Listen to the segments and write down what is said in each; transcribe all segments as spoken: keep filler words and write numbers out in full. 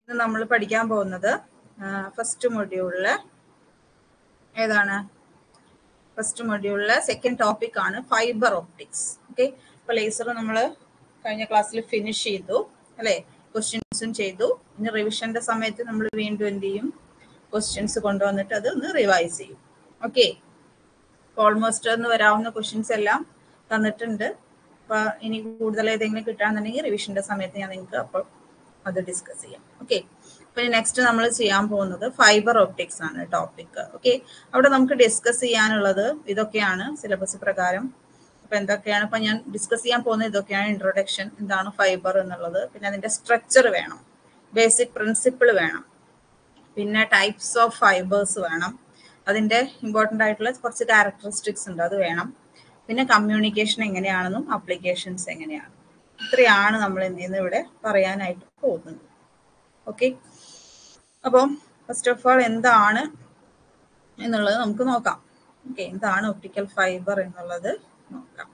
ഇന്ന് നമ്മൾ പഠിക്കാൻ പോകുന്നത് ഫസ്റ്റ് മൊഡ്യൂളില് ഏതാണ് ഫസ്റ്റ് മൊഡ്യൂളിലെ സെക്കൻഡ് ടോപ്പിക് ആണ് ഫൈബർ ഓപ്റ്റിക്സ്. ഓക്കെ, അപ്പോൾ ലേസർ നമ്മൾ കഴിഞ്ഞ ക്ലാസ്സിൽ ഫിനിഷ് ചെയ്തു അല്ലേ, ക്വസ്റ്റ്യൻസും ചെയ്തു. ഇനി റിവിഷന്റെ സമയത്ത് നമ്മൾ വീണ്ടും എന്ത് ചെയ്യും, ക്വസ്റ്റ്യൻസ് കൊണ്ടുവന്നിട്ട് അത് ഒന്ന് റിവൈസ് ചെയ്യും. ഓക്കെ, ഓൾമോസ്റ്റ് ഒന്ന് വരാവുന്ന ക്വസ്റ്റ്യൻസ് എല്ലാം തന്നിട്ടുണ്ട്. അപ്പൊ ഇനി കൂടുതൽ ഏതെങ്കിലും കിട്ടാന്നുണ്ടെങ്കിൽ റിവിഷന്റെ സമയത്ത് ഞാൻ നിങ്ങൾക്ക് അപ്പോൾ അത് ഡിസ്കസ് ചെയ്യാം. ഓക്കെ, അപ്പൊ നെക്സ്റ്റ് നമ്മൾ ചെയ്യാൻ പോകുന്നത് ഫൈബർ ഓപ്റ്റിക്സ് ആണ് ടോപ്പിക്. ഓക്കെ, അവിടെ നമുക്ക് ഡിസ്കസ് ചെയ്യാനുള്ളത് ഇതൊക്കെയാണ് സിലബസ് പ്രകാരം. അപ്പൊ എന്തൊക്കെയാണ് ഇപ്പൊ ഞാൻ ഡിസ്കസ് ചെയ്യാൻ പോകുന്നത് ഇതൊക്കെയാണ്. ഇൻട്രൊഡക്ഷൻ, എന്താണ് ഫൈബർ എന്നുള്ളത്, പിന്നെ അതിന്റെ സ്ട്രക്ചർ വേണം, ബേസിക് പ്രിൻസിപ്പിൾ വേണം, പിന്നെ ടൈപ്സ് ഓഫ് ഫൈബേഴ്സ് വേണം, അതിന്റെ ഇമ്പോർട്ടൻ്റ് ആയിട്ടുള്ള കുറച്ച് ക്യാരക്ടറിസ്റ്റിക്സ് ഉണ്ട് അത് വേണം, പിന്നെ കമ്മ്യൂണിക്കേഷൻ എങ്ങനെയാണെന്നും ആപ്ലിക്കേഷൻസ് എങ്ങനെയാണ്. ഇത്രയാണ് നമ്മൾ എന്ത് ചെയ്യുന്നത് ഇവിടെ പറയാനായിട്ട് പോകുന്നത്. ഓക്കെ, അപ്പം ഫസ്റ്റ് ഓഫ് ഓൾ എന്താണ് എന്നുള്ളത് നമുക്ക് നോക്കാം. ഓക്കെ, എന്താണ് ഒപ്റ്റിക്കൽ ഫൈബർ എന്നുള്ളത് നോക്കാം.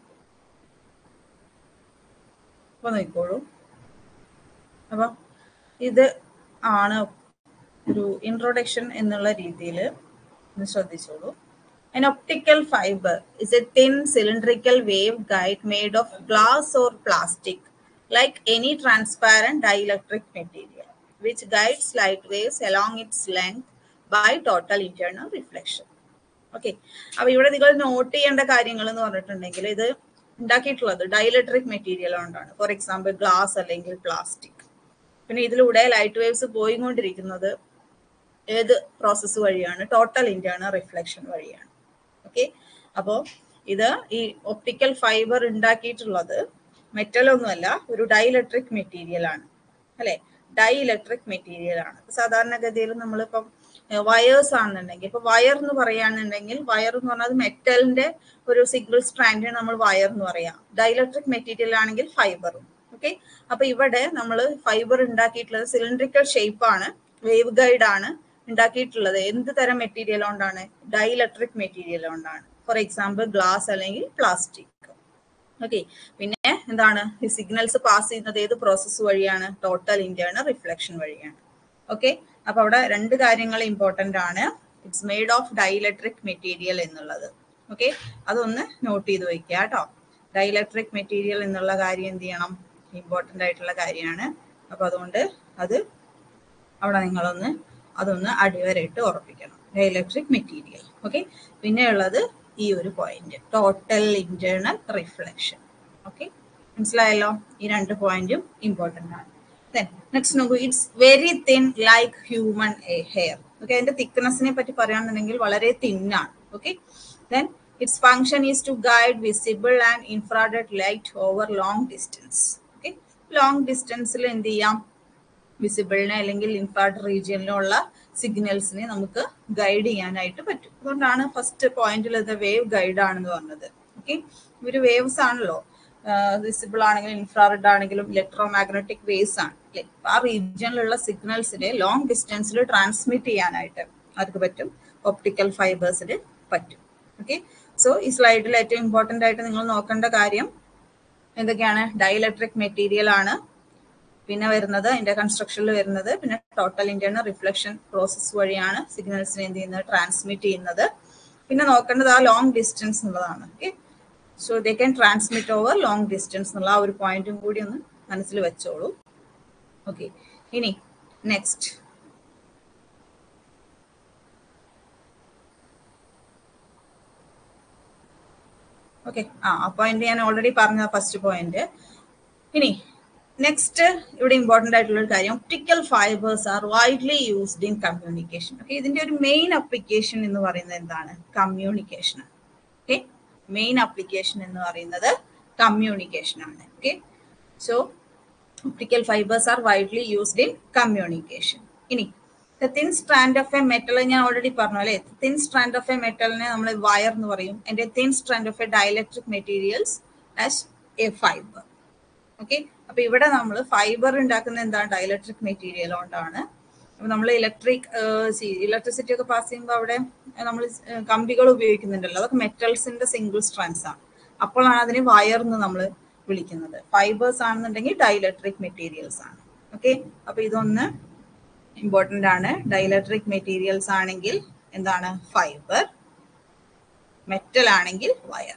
അപ്പൊ നോക്കിക്കോളൂ. അപ്പൊ ഇത് ആണ് ഒരു ഇൻട്രൊഡക്ഷൻ എന്നുള്ള രീതിയിൽ ഒന്ന് ശ്രദ്ധിച്ചോളൂ. An optical fiber is a thin cylindrical waveguide made of glass or plastic, like any transparent dielectric material, which guides light waves along its length by total internal reflection. Okay, അപ്പൊ ഇവിടെ നിങ്ങൾ not ചെയ്യേണ്ട കാര്യങ്ങൾ എന്ന് പറഞ്ഞിട്ടുണ്ടെങ്കിൽ ഇത് ഉണ്ടാക്കിയിട്ടുള്ളത് dielectric material കൊണ്ടാണ്. ഫോർ എക്സാമ്പിൾ ഗ്ലാസ് അല്ലെങ്കിൽ പ്ലാസ്റ്റിക്. പിന്നെ ഇതിലൂടെ ലൈറ്റ് വേവ്സ് പോയിക്കൊണ്ടിരിക്കുന്നത് ഏത് പ്രോസസ്സ് വഴിയാണ്? ടോട്ടൽ ഇന്റേണൽ റിഫ്ലക്ഷൻ വഴിയാണ്. ഓക്കെ, അപ്പോ ഇത് ഈ ഒപ്റ്റിക്കൽ ഫൈബർ ഉണ്ടാക്കിയിട്ടുള്ളത് മെറ്റൽ ഒന്നുമല്ല, ഒരു ഡൈലക്ട്രിക് മെറ്റീരിയൽ ആണ് അല്ലെ. ഡൈലക്ട്രിക് മെറ്റീരിയൽ ആണ്. സാധാരണഗതിയിൽ നമ്മളിപ്പം വയേഴ്സ് ആണെന്നുണ്ടെങ്കിൽ, ഇപ്പൊ വയർ എന്ന് പറയുകയാണെന്നുണ്ടെങ്കിൽ വയർ എന്ന് പറഞ്ഞാൽ മെറ്റലിന്റെ ഒരു സിംഗിൾ സ്ട്രാൻഡിന് നമ്മൾ വയർ എന്ന് പറയാം. ഡൈലക്ട്രിക് മെറ്റീരിയൽ ആണെങ്കിൽ ഫൈബറും. ഓക്കെ, അപ്പൊ ഇവിടെ നമ്മൾ ഫൈബർ ഉണ്ടാക്കിയിട്ടുള്ളത് സിലിണ്ടറിക്കൽ ഷേപ്പ് ആണ്, വേവ് ഗൈഡ് ആണ് ഉണ്ടാക്കിയിട്ടുള്ളത്. എന്ത് തരം മെറ്റീരിയൽ കൊണ്ടാണ്? ഡൈലക്ട്രിക് മെറ്റീരിയൽ കൊണ്ടാണ്. ഫോർ എക്സാമ്പിൾ ഗ്ലാസ് അല്ലെങ്കിൽ പ്ലാസ്റ്റിക്. ഓക്കെ, പിന്നെ എന്താണ് ഈ സിഗ്നൽസ് പാസ് ചെയ്യുന്നത് ഏത് പ്രോസസ്സ് വഴിയാണ്? ടോട്ടൽ ഇന്റേണൽ റിഫ്ലക്ഷൻ വഴിയാണ്. ഓക്കെ, അപ്പൊ അവിടെ രണ്ട് കാര്യങ്ങൾ ഇമ്പോർട്ടന്റ് ആണ്. It's made of dielectric material എന്നുള്ളത്. ഓക്കെ, അതൊന്ന് നോട്ട് ചെയ്ത് വെക്കുക കേട്ടോ. ഡൈലക്ട്രിക് മെറ്റീരിയൽ എന്നുള്ള കാര്യം എന്ത് ചെയ്യണം? ഇമ്പോർട്ടന്റ് ആയിട്ടുള്ള കാര്യമാണ്. അപ്പൊ അതുകൊണ്ട് അത് അവിടെ നിങ്ങളൊന്ന് അതൊന്ന് അടിവരയിട്ട് ഉറപ്പിക്കണം. Dielectric material. ഓക്കെ, പിന്നെ ഉള്ളത് ഈ ഒരു point, total internal reflection. Okay, മനസ്സിലായല്ലോ? ഈ രണ്ട് പോയിന്റും ഇമ്പോർട്ടന്റ് ആണ്. നെക്സ്റ്റ് നോക്കൂ, it's very thin like human hair. Okay, അതിന്റെ തിക്നെസ്സിനെ പറ്റി പറയുകയാണെന്നുണ്ടെങ്കിൽ വളരെ തിന്നാണ്. Okay, then its function is to guide visible and infrared light over long distance. Okay, long ഡിസ്റ്റൻസിൽ എന്ത് ചെയ്യാം? വിസിബിളിനെ അല്ലെങ്കിൽ ഇൻഫ്രാറെഡ് റീജിയനിലുള്ള സിഗ്നൽസിനെ നമുക്ക് ഗൈഡ് ചെയ്യാനായിട്ട് പറ്റും. അതുകൊണ്ടാണ് ഫസ്റ്റ് പോയിന്റിൽ ഇത് വേവ് ഗൈഡ് ആണെന്ന് പറഞ്ഞത്. ഓക്കെ, ഇവര് വേവ്സ് ആണല്ലോ, വിസിബിൾ ആണെങ്കിലും ഇൻഫ്രാറെഡ് ആണെങ്കിലും ഇലക്ട്രോ മാഗ്നറ്റിക് വേവ്സ് ആണ് അല്ലെ. ആ റീജിയനിലുള്ള സിഗ്നൽസിനെ ലോങ് ഡിസ്റ്റൻസിൽ ട്രാൻസ്മിറ്റ് ചെയ്യാനായിട്ട് അവർക്ക് പറ്റും, ഒപ്റ്റിക്കൽ ഫൈബേഴ്സിന് പറ്റും. ഓക്കെ, സോ ഈ സ്ലൈഡിൽ ഏറ്റവും ഇമ്പോർട്ടന്റ് ആയിട്ട് നിങ്ങൾ നോക്കേണ്ട കാര്യം എന്തൊക്കെയാണ്? ഡൈലക്ട്രിക് മെറ്റീരിയൽ ആണ് പിന്നെ വരുന്നത്, അതിന്റെ കൺസ്ട്രക്ഷനിൽ വരുന്നത്. പിന്നെ ടോട്ടൽ ഇന്റേണൽ റിഫ്ലക്ഷൻ പ്രോസസ് വഴിയാണ് സിഗ്നൽസിനെ എന്ത് ചെയ്യുന്നത്? ട്രാൻസ്മിറ്റ് ചെയ്യുന്നത്. പിന്നെ നോക്കേണ്ടത് ആ ലോങ് ഡിസ്റ്റൻസ് എന്നുള്ളതാണ്. Okay, so they can transmit over long distance എന്നുള്ള ആ ഒരു പോയിന്റും കൂടി ഒന്ന് മനസ്സിൽ വെച്ചോളൂ. ഓക്കെ, ഇനി നെക്സ്റ്റ് ഓക്കെ ആ പോയിന്റ് ഞാൻ ഓൾറെഡി പറഞ്ഞ ഫസ്റ്റ് പോയിന്റ്. ഇനി നെക്സ്റ്റ് ഇവിടെ ഇമ്പോർട്ടന്റ് ആയിട്ടുള്ള ഒരു കാര്യം, optical fibres are widely used in communication. Okay, ഇതിന്റെ ഒരു മെയിൻ അപ്ലിക്കേഷൻ എന്ന് പറയുന്നത് എന്താണ്? കമ്മ്യൂണിക്കേഷൻ ആണ്. ഓക്കെ, മെയിൻ അപ്ലിക്കേഷൻ എന്ന് പറയുന്നത് കമ്മ്യൂണിക്കേഷൻ ആണ്. Okay, so optical fibres are widely used in communication. ഇനി thin strand of a metal ഞാൻ ഓൾറെഡി പറഞ്ഞു അല്ലെ. തിൻ സ്ട്രാൻഡ് ഓഫ് എ മെറ്റലിനെ നമ്മൾ വയർ എന്ന് പറയും. അതിന്റെ thin strand of a dielectric materials as a fibre. Okay, അപ്പൊ ഇവിടെ നമ്മൾ ഫൈബർ ഉണ്ടാക്കുന്ന എന്താണ്? ഡൈലക്ട്രിക് മെറ്റീരിയൽ കൊണ്ടാണ്. അപ്പൊ നമ്മൾ ഇലക്ട്രിക് ഇലക്ട്രിസിറ്റി ഒക്കെ പാസ് ചെയ്യുമ്പോൾ അവിടെ നമ്മൾ കമ്പികൾ ഉപയോഗിക്കുന്നുണ്ടല്ലോ, അതൊക്കെ മെറ്റൽസിന്റെ സിംഗിൾ സ്ട്രാൻഡ്സ് ആണ്. അപ്പോഴാണ് അതിന് വയർ എന്ന് നമ്മൾ വിളിക്കുന്നത്. ഫൈബേഴ്സ് ആണെന്നുണ്ടെങ്കിൽ ഡൈലക്ട്രിക് മെറ്റീരിയൽസ് ആണ്. ഓക്കെ, അപ്പൊ ഇതൊന്ന് ഇമ്പോർട്ടൻ്റ് ആണ്. ഡൈലക്ട്രിക് മെറ്റീരിയൽസ് ആണെങ്കിൽ എന്താണ് ഫൈബർ, മെറ്റൽ ആണെങ്കിൽ വയർ.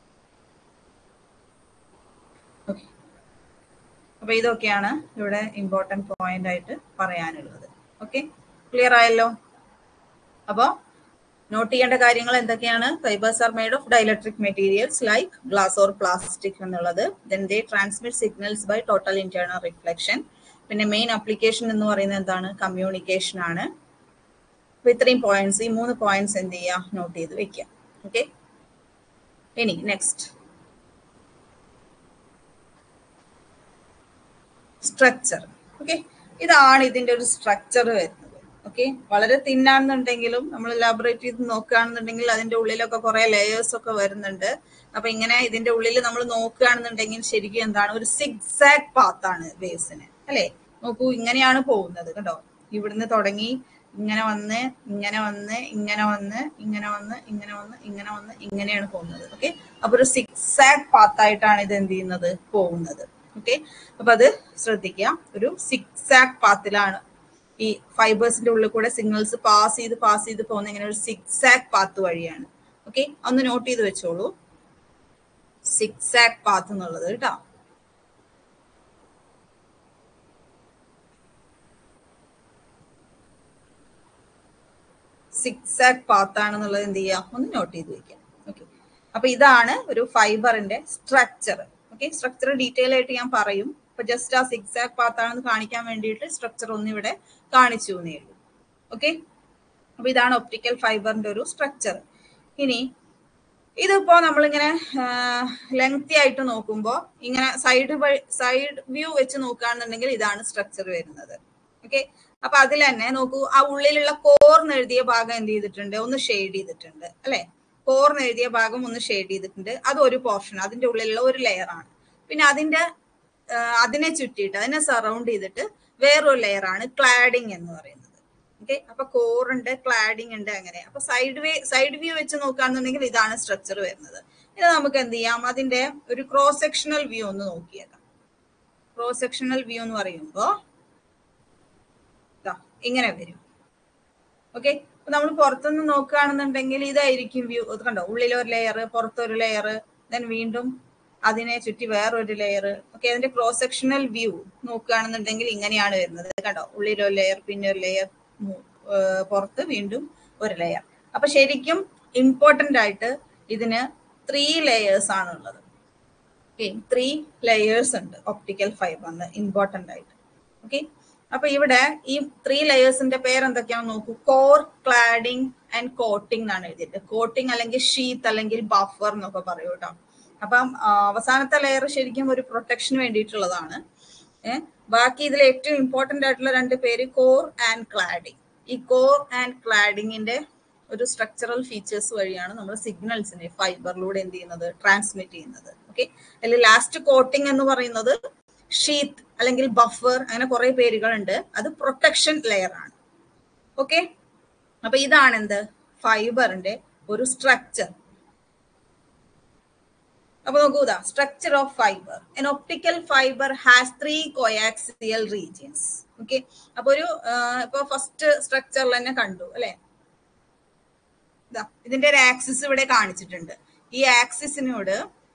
ഓക്കെ, അപ്പൊ ഇതൊക്കെയാണ് ഇവിടെ ഇമ്പോർട്ടൻറ്റ് പോയിന്റ് ആയിട്ട് പറയാനുള്ളത്. ഓക്കെ, ക്ലിയർ ആയല്ലോ? അപ്പോൾ നോട്ട് ചെയ്യേണ്ട കാര്യങ്ങൾ എന്തൊക്കെയാണ്? Fibres are made of dielectric materials like glass or plastic എന്നുള്ളത്. Then they transmit signals by total internal reflection. പിന്നെ മെയിൻ അപ്ലിക്കേഷൻ എന്ന് പറയുന്നത് എന്താണ്? കമ്മ്യൂണിക്കേഷൻ ആണ്. അപ്പൊ ഇത്രയും പോയിന്റ്സ്, ഈ മൂന്ന് പോയിന്റ്സ് എന്ത് ചെയ്യുക? നോട്ട് ചെയ്ത് വെക്കുക. ഓക്കെ, ഇനി നെക്സ്റ്റ് സ്ട്രക്ചർ. ഓക്കെ, ഇതാണ് ഇതിന്റെ ഒരു സ്ട്രക്ചർ വരുന്നത്. ഓക്കെ, വളരെ തിന്നാണെന്നുണ്ടെങ്കിലും നമ്മൾ എലാബറേറ്റ് ചെയ്ത് നോക്കുകയാണെന്നുണ്ടെങ്കിൽ അതിന്റെ ഉള്ളിലൊക്കെ കുറെ ലെയേഴ്സ് ഒക്കെ വരുന്നുണ്ട്. അപ്പൊ ഇങ്ങനെ ഇതിന്റെ ഉള്ളിൽ നമ്മൾ നോക്കുകയാണെന്നുണ്ടെങ്കിൽ ശരിക്കും എന്താണ്? ഒരു സിഗ്സാഗ് പാത്താണ് വേവ്സിന്, അല്ലെ? നോക്കൂ, ഇങ്ങനെയാണ് പോകുന്നത് കേട്ടോ. ഇവിടുന്ന് തുടങ്ങി ഇങ്ങനെ വന്ന് ഇങ്ങനെ വന്ന് ഇങ്ങനെ വന്ന് ഇങ്ങനെ വന്ന് ഇങ്ങനെ വന്ന് ഇങ്ങനെ വന്ന് ഇങ്ങനെയാണ് പോകുന്നത്. ഓക്കെ, അപ്പൊ ഒരു സിഗ്സാഗ് പാത്തായിട്ടാണ് ഇത് എന്ത് ചെയ്യുന്നത്? പോകുന്നത്. ഓക്കെ, അപ്പൊ അത് ശ്രദ്ധിക്കുക. ഒരു സിഗ്സാഗ് പാത്തിലാണ് ഈ ഫൈബേഴ്സിന്റെ ഉള്ളിൽ കൂടെ സിഗ്നൽസ് പാസ് ചെയ്ത് പാസ് ചെയ്ത് പോകുന്ന ഇങ്ങനെ ഒരു സിഗ്സാഗ് പാത്ത് വഴിയാണ്. ഓക്കെ, ഒന്ന് നോട്ട് ചെയ്ത് വെച്ചോളൂ, സിഗ്സാഗ് പാത്ത് എന്നുള്ളത് കേട്ടോ. സിഗ്സാഗ് പാത്ത് ആണെന്നുള്ളത് എന്ത് ചെയ്യുക? ഒന്ന് നോട്ട് ചെയ്ത് വെക്കാം. ഓക്കെ, അപ്പൊ ഇതാണ് ഒരു ഫൈബറിന്റെ സ്ട്രക്ചർ. ഓക്കെ, സ്ട്രക്ചർ ഡീറ്റെയിൽ ആയിട്ട് ഞാൻ പറയും. അപ്പൊ ജസ്റ്റ് ആ സിഗ്സാഗ് പാത്ത് ആണെന്ന് കാണിക്കാൻ വേണ്ടിയിട്ട് സ്ട്രക്ചർ ഒന്ന് ഇവിടെ കാണിച്ചു എന്നേ ഉള്ളൂ. ഓക്കെ, അപ്പൊ ഇതാണ് ഒപ്റ്റിക്കൽ ഫൈബറിന്റെ ഒരു സ്ട്രക്ചർ. ഇനി ഇതിപ്പോ നമ്മളിങ്ങനെ ലെങ്തി ആയിട്ട് നോക്കുമ്പോൾ ഇങ്ങനെ സൈഡ് സൈഡ് വ്യൂ വെച്ച് നോക്കുകയാണെന്നുണ്ടെങ്കിൽ ഇതാണ് സ്ട്രക്ചർ വരുന്നത്. ഓക്കെ, അപ്പൊ അതിൽ തന്നെ നോക്കൂ, ആ ഉള്ളിലുള്ള കോർന്ന് എഴുതിയ ഭാഗം എന്ത് ചെയ്തിട്ടുണ്ട്? ഒന്ന് ഷെയ്ഡ് ചെയ്തിട്ടുണ്ട്, അല്ലെ? കോർന്ന് എഴുതിയ ഭാഗം ഒന്ന് ഷെയ്ഡ് ചെയ്തിട്ടുണ്ട്. അത് ഒരു പോർഷൻ, അതിന്റെ ഉള്ളിലുള്ള ഒരു ലെയർ ആണ്. പിന്നെ അതിന്റെ അതിനെ ചുറ്റിയിട്ട് അതിനെ സറൗണ്ട് ചെയ്തിട്ട് വേറൊരു ലെയർ ആണ് ക്ലാഡിങ് എന്ന് പറയുന്നത്. ഓക്കെ, അപ്പൊ കോർ ഉണ്ട്, ക്ലാഡിങ് ഉണ്ട്, അങ്ങനെ. അപ്പൊ സൈഡ് വേ സൈഡ് വ്യൂ വെച്ച് നോക്കുകയാണെന്നുണ്ടെങ്കിൽ ഇതാണ് സ്ട്രക്ചർ വരുന്നത്. ഇനി നമുക്ക് എന്ത് ചെയ്യാം? അതിന്റെ ഒരു ക്രോസ് സെക്ഷണൽ വ്യൂ ഒന്ന് നോക്കിയേക്കാം. ക്രോസ് സെക്ഷണൽ വ്യൂ എന്ന് പറയുമ്പോ ഇങ്ങനെ വരും. ഓക്കെ, അപ്പൊ നമ്മൾ പുറത്തുനിന്ന് നോക്കുകയാണെന്നുണ്ടെങ്കിൽ ഇതായിരിക്കും വ്യൂ. കണ്ടോ, ഉള്ളിലൊരു ലെയർ, പുറത്തൊരു ലെയർ, ദെൻ വീണ്ടും അതിനെ ചുറ്റി വേറൊരു ലെയർ. ഓക്കെ, അതിന്റെ ക്രോസ് സെക്ഷണൽ വ്യൂ നോക്കുകയാണെന്നുണ്ടെങ്കിൽ ഇങ്ങനെയാണ് വരുന്നത്. കണ്ടോ, ഉള്ളിലൊരു ലെയർ, പിന്നെ ഒരു ലെയർ, പുറത്ത് വീണ്ടും ഒരു ലെയർ. അപ്പൊ ശരിക്കും ഇമ്പോർട്ടന്റ് ആയിട്ട് ഇതിന് ത്രീ ലെയേഴ്സ് ആണുള്ളത്. ഓക്കെ, ത്രീ ലെയേഴ്സ് ഉണ്ട് ഒപ്റ്റിക്കൽ ഫൈബറിന് ഇമ്പോർട്ടന്റ് ആയിട്ട്. ഓക്കെ, അപ്പൊ ഇവിടെ ഈ ത്രീ ലെയേഴ്സിന്റെ പേര് എന്തൊക്കെയാണെന്ന് നോക്കൂ. കോർ, ക്ലാഡിംഗ് ആൻഡ് കോട്ടിംഗ് എന്നാണ് എഴുതിയിട്ട്. കോട്ടിംഗ് അല്ലെങ്കിൽ ഷീത്ത് അല്ലെങ്കിൽ ബഫർ എന്നൊക്കെ പറയൂ കേട്ടോ. അപ്പം അവസാനത്തെ ലെയർ ശരിക്കും ഒരു പ്രൊട്ടക്ഷന് വേണ്ടിയിട്ടുള്ളതാണ്. ഏഹ് ബാക്കി ഇതിൽ ഏറ്റവും ഇമ്പോർട്ടന്റ് ആയിട്ടുള്ള രണ്ട് പേര് കോർ ആൻഡ് ക്ലാഡിംഗ്. ഈ കോർ ആൻഡ് ക്ലാഡിങ്ങിന്റെ ഒരു സ്ട്രക്ചറൽ ഫീച്ചേഴ്സ് വഴിയാണ് നമ്മൾ സിഗ്നൽസിനെ ഫൈബറിലൂടെ എന്ത് ചെയ്യുന്നത്? ട്രാൻസ്മിറ്റ് ചെയ്യുന്നത്. ഓക്കെ, അതിൽ ലാസ്റ്റ് കോട്ടിംഗ് എന്ന് പറയുന്നത് ഷീത്ത് അല്ലെങ്കിൽ ബഫർ, അങ്ങനെ കുറെ പേരുകളുണ്ട്. അത് പ്രൊട്ടക്ഷൻ ലെയർ ആണ്. ഓക്കെ, അപ്പൊ ഇതാണ് എന്ത്? ഫൈബറിന്റെ ഒരു സ്ട്രക്ചർ. അപ്പൊ നോക്കൂ, ഇതാ structure of fibre. An optical fibre has three coaxial regions. Okay, അപ്പൊ ഒരു ഇപ്പൊ ഫസ്റ്റ് സ്ട്രക്ചറിൽ തന്നെ കണ്ടു അല്ലെ? ഇതാ ഇതിന്റെ ഒരു ആക്സിസ് ഇവിടെ കാണിച്ചിട്ടുണ്ട്. ഈ ആക്സിസിനോട്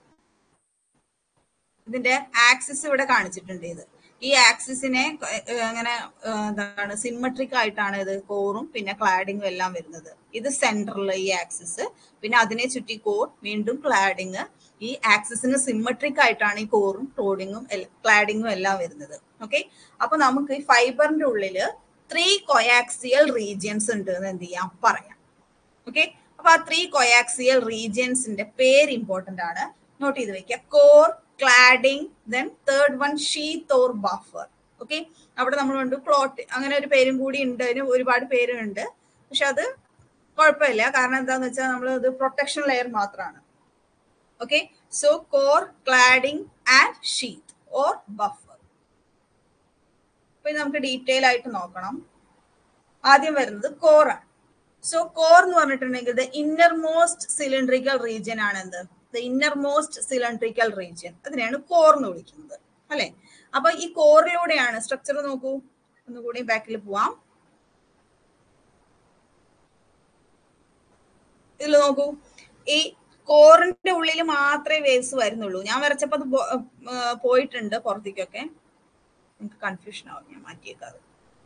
ഇതിന്റെ ആക്സിസ് ഇവിടെ കാണിച്ചിട്ടുണ്ട്. ഇത് ഈ ആക്സിസിനെ അങ്ങനെ എന്താണ് സിമ്മട്രിക് ആയിട്ടാണ് ഇത് കോറും പിന്നെ ക്ലാഡിങ്ങും എല്ലാം വരുന്നത്. ഇത് സെന്ററിൽ ഈ ആക്സിസ്, പിന്നെ അതിനെ ചുറ്റി കോർ, വീണ്ടും ക്ലാഡിങ്. ഈ ആക്സിസിന് സിമ്മട്രിക് ആയിട്ടാണ് ഈ കോറും ക്ലോഡിങ്ങും ക്ലാഡിങ്ങും എല്ലാം വരുന്നത്. ഓക്കെ, അപ്പൊ നമുക്ക് ഈ ഫൈബറിന്റെ ഉള്ളില് ത്രീ കൊയാക്സിയൽ റീജിയൻസ് ഉണ്ട് എന്ന് എന്ത് ചെയ്യാം? പറയാം. ഓക്കെ, അപ്പൊ ആ ത്രീ കൊയാക്സിയൽ റീജിയൻസിന്റെ പേര് ഇമ്പോർട്ടന്റ് ആണ്, നോട്ട് ചെയ്ത് വെക്കുക. Core, cladding, then third one sheath or buffer. Okay, അവിടെ നമ്മൾ ഉണ്ട് ക്ലോട്ട്, അങ്ങനെ ഒരു പേരും കൂടി ഉണ്ട്. അതിന് ഒരുപാട് പേരുണ്ട്, പക്ഷെ അത് കുഴപ്പമില്ല. കാരണം എന്താന്ന് വെച്ചാൽ നമ്മൾ ഇത് പ്രൊട്ടക്ഷൻ ലെയർ മാത്രമാണ്. Okay, so core, cladding and sheath or buffer. അപ്പൊ ഇത് നമുക്ക് ഡീറ്റെയിൽ ആയിട്ട് നോക്കണം. ആദ്യം വരുന്നത് കോറാണ്. സോ കോർ എന്ന് പറഞ്ഞിട്ടുണ്ടെങ്കിൽ the innermost cylindrical region ആണ് എന്ത്? The innermost cylindrical region. അതിനെയാണ് കോർ എന്ന് വിളിക്കുന്നത്, അല്ലെ? അപ്പൊ ഈ കോറിലൂടെയാണ് സ്ട്രക്ചർ നോക്കൂ, ഒന്നുകൂടി ബാക്കിൽ പോവാം. ഇതിൽ നോക്കൂ, ഈ കോറിന്റെ ഉള്ളിൽ മാത്രമേ വേവ്സ് വരുന്നുള്ളൂ. ഞാൻ വരച്ചപ്പോ അത് പോയിട്ടുണ്ട് പുറത്തേക്കൊക്കെ, നിങ്ങൾക്ക് കൺഫ്യൂഷൻ ആവും, ഞാൻ മാറ്റിയേക്കാതെ.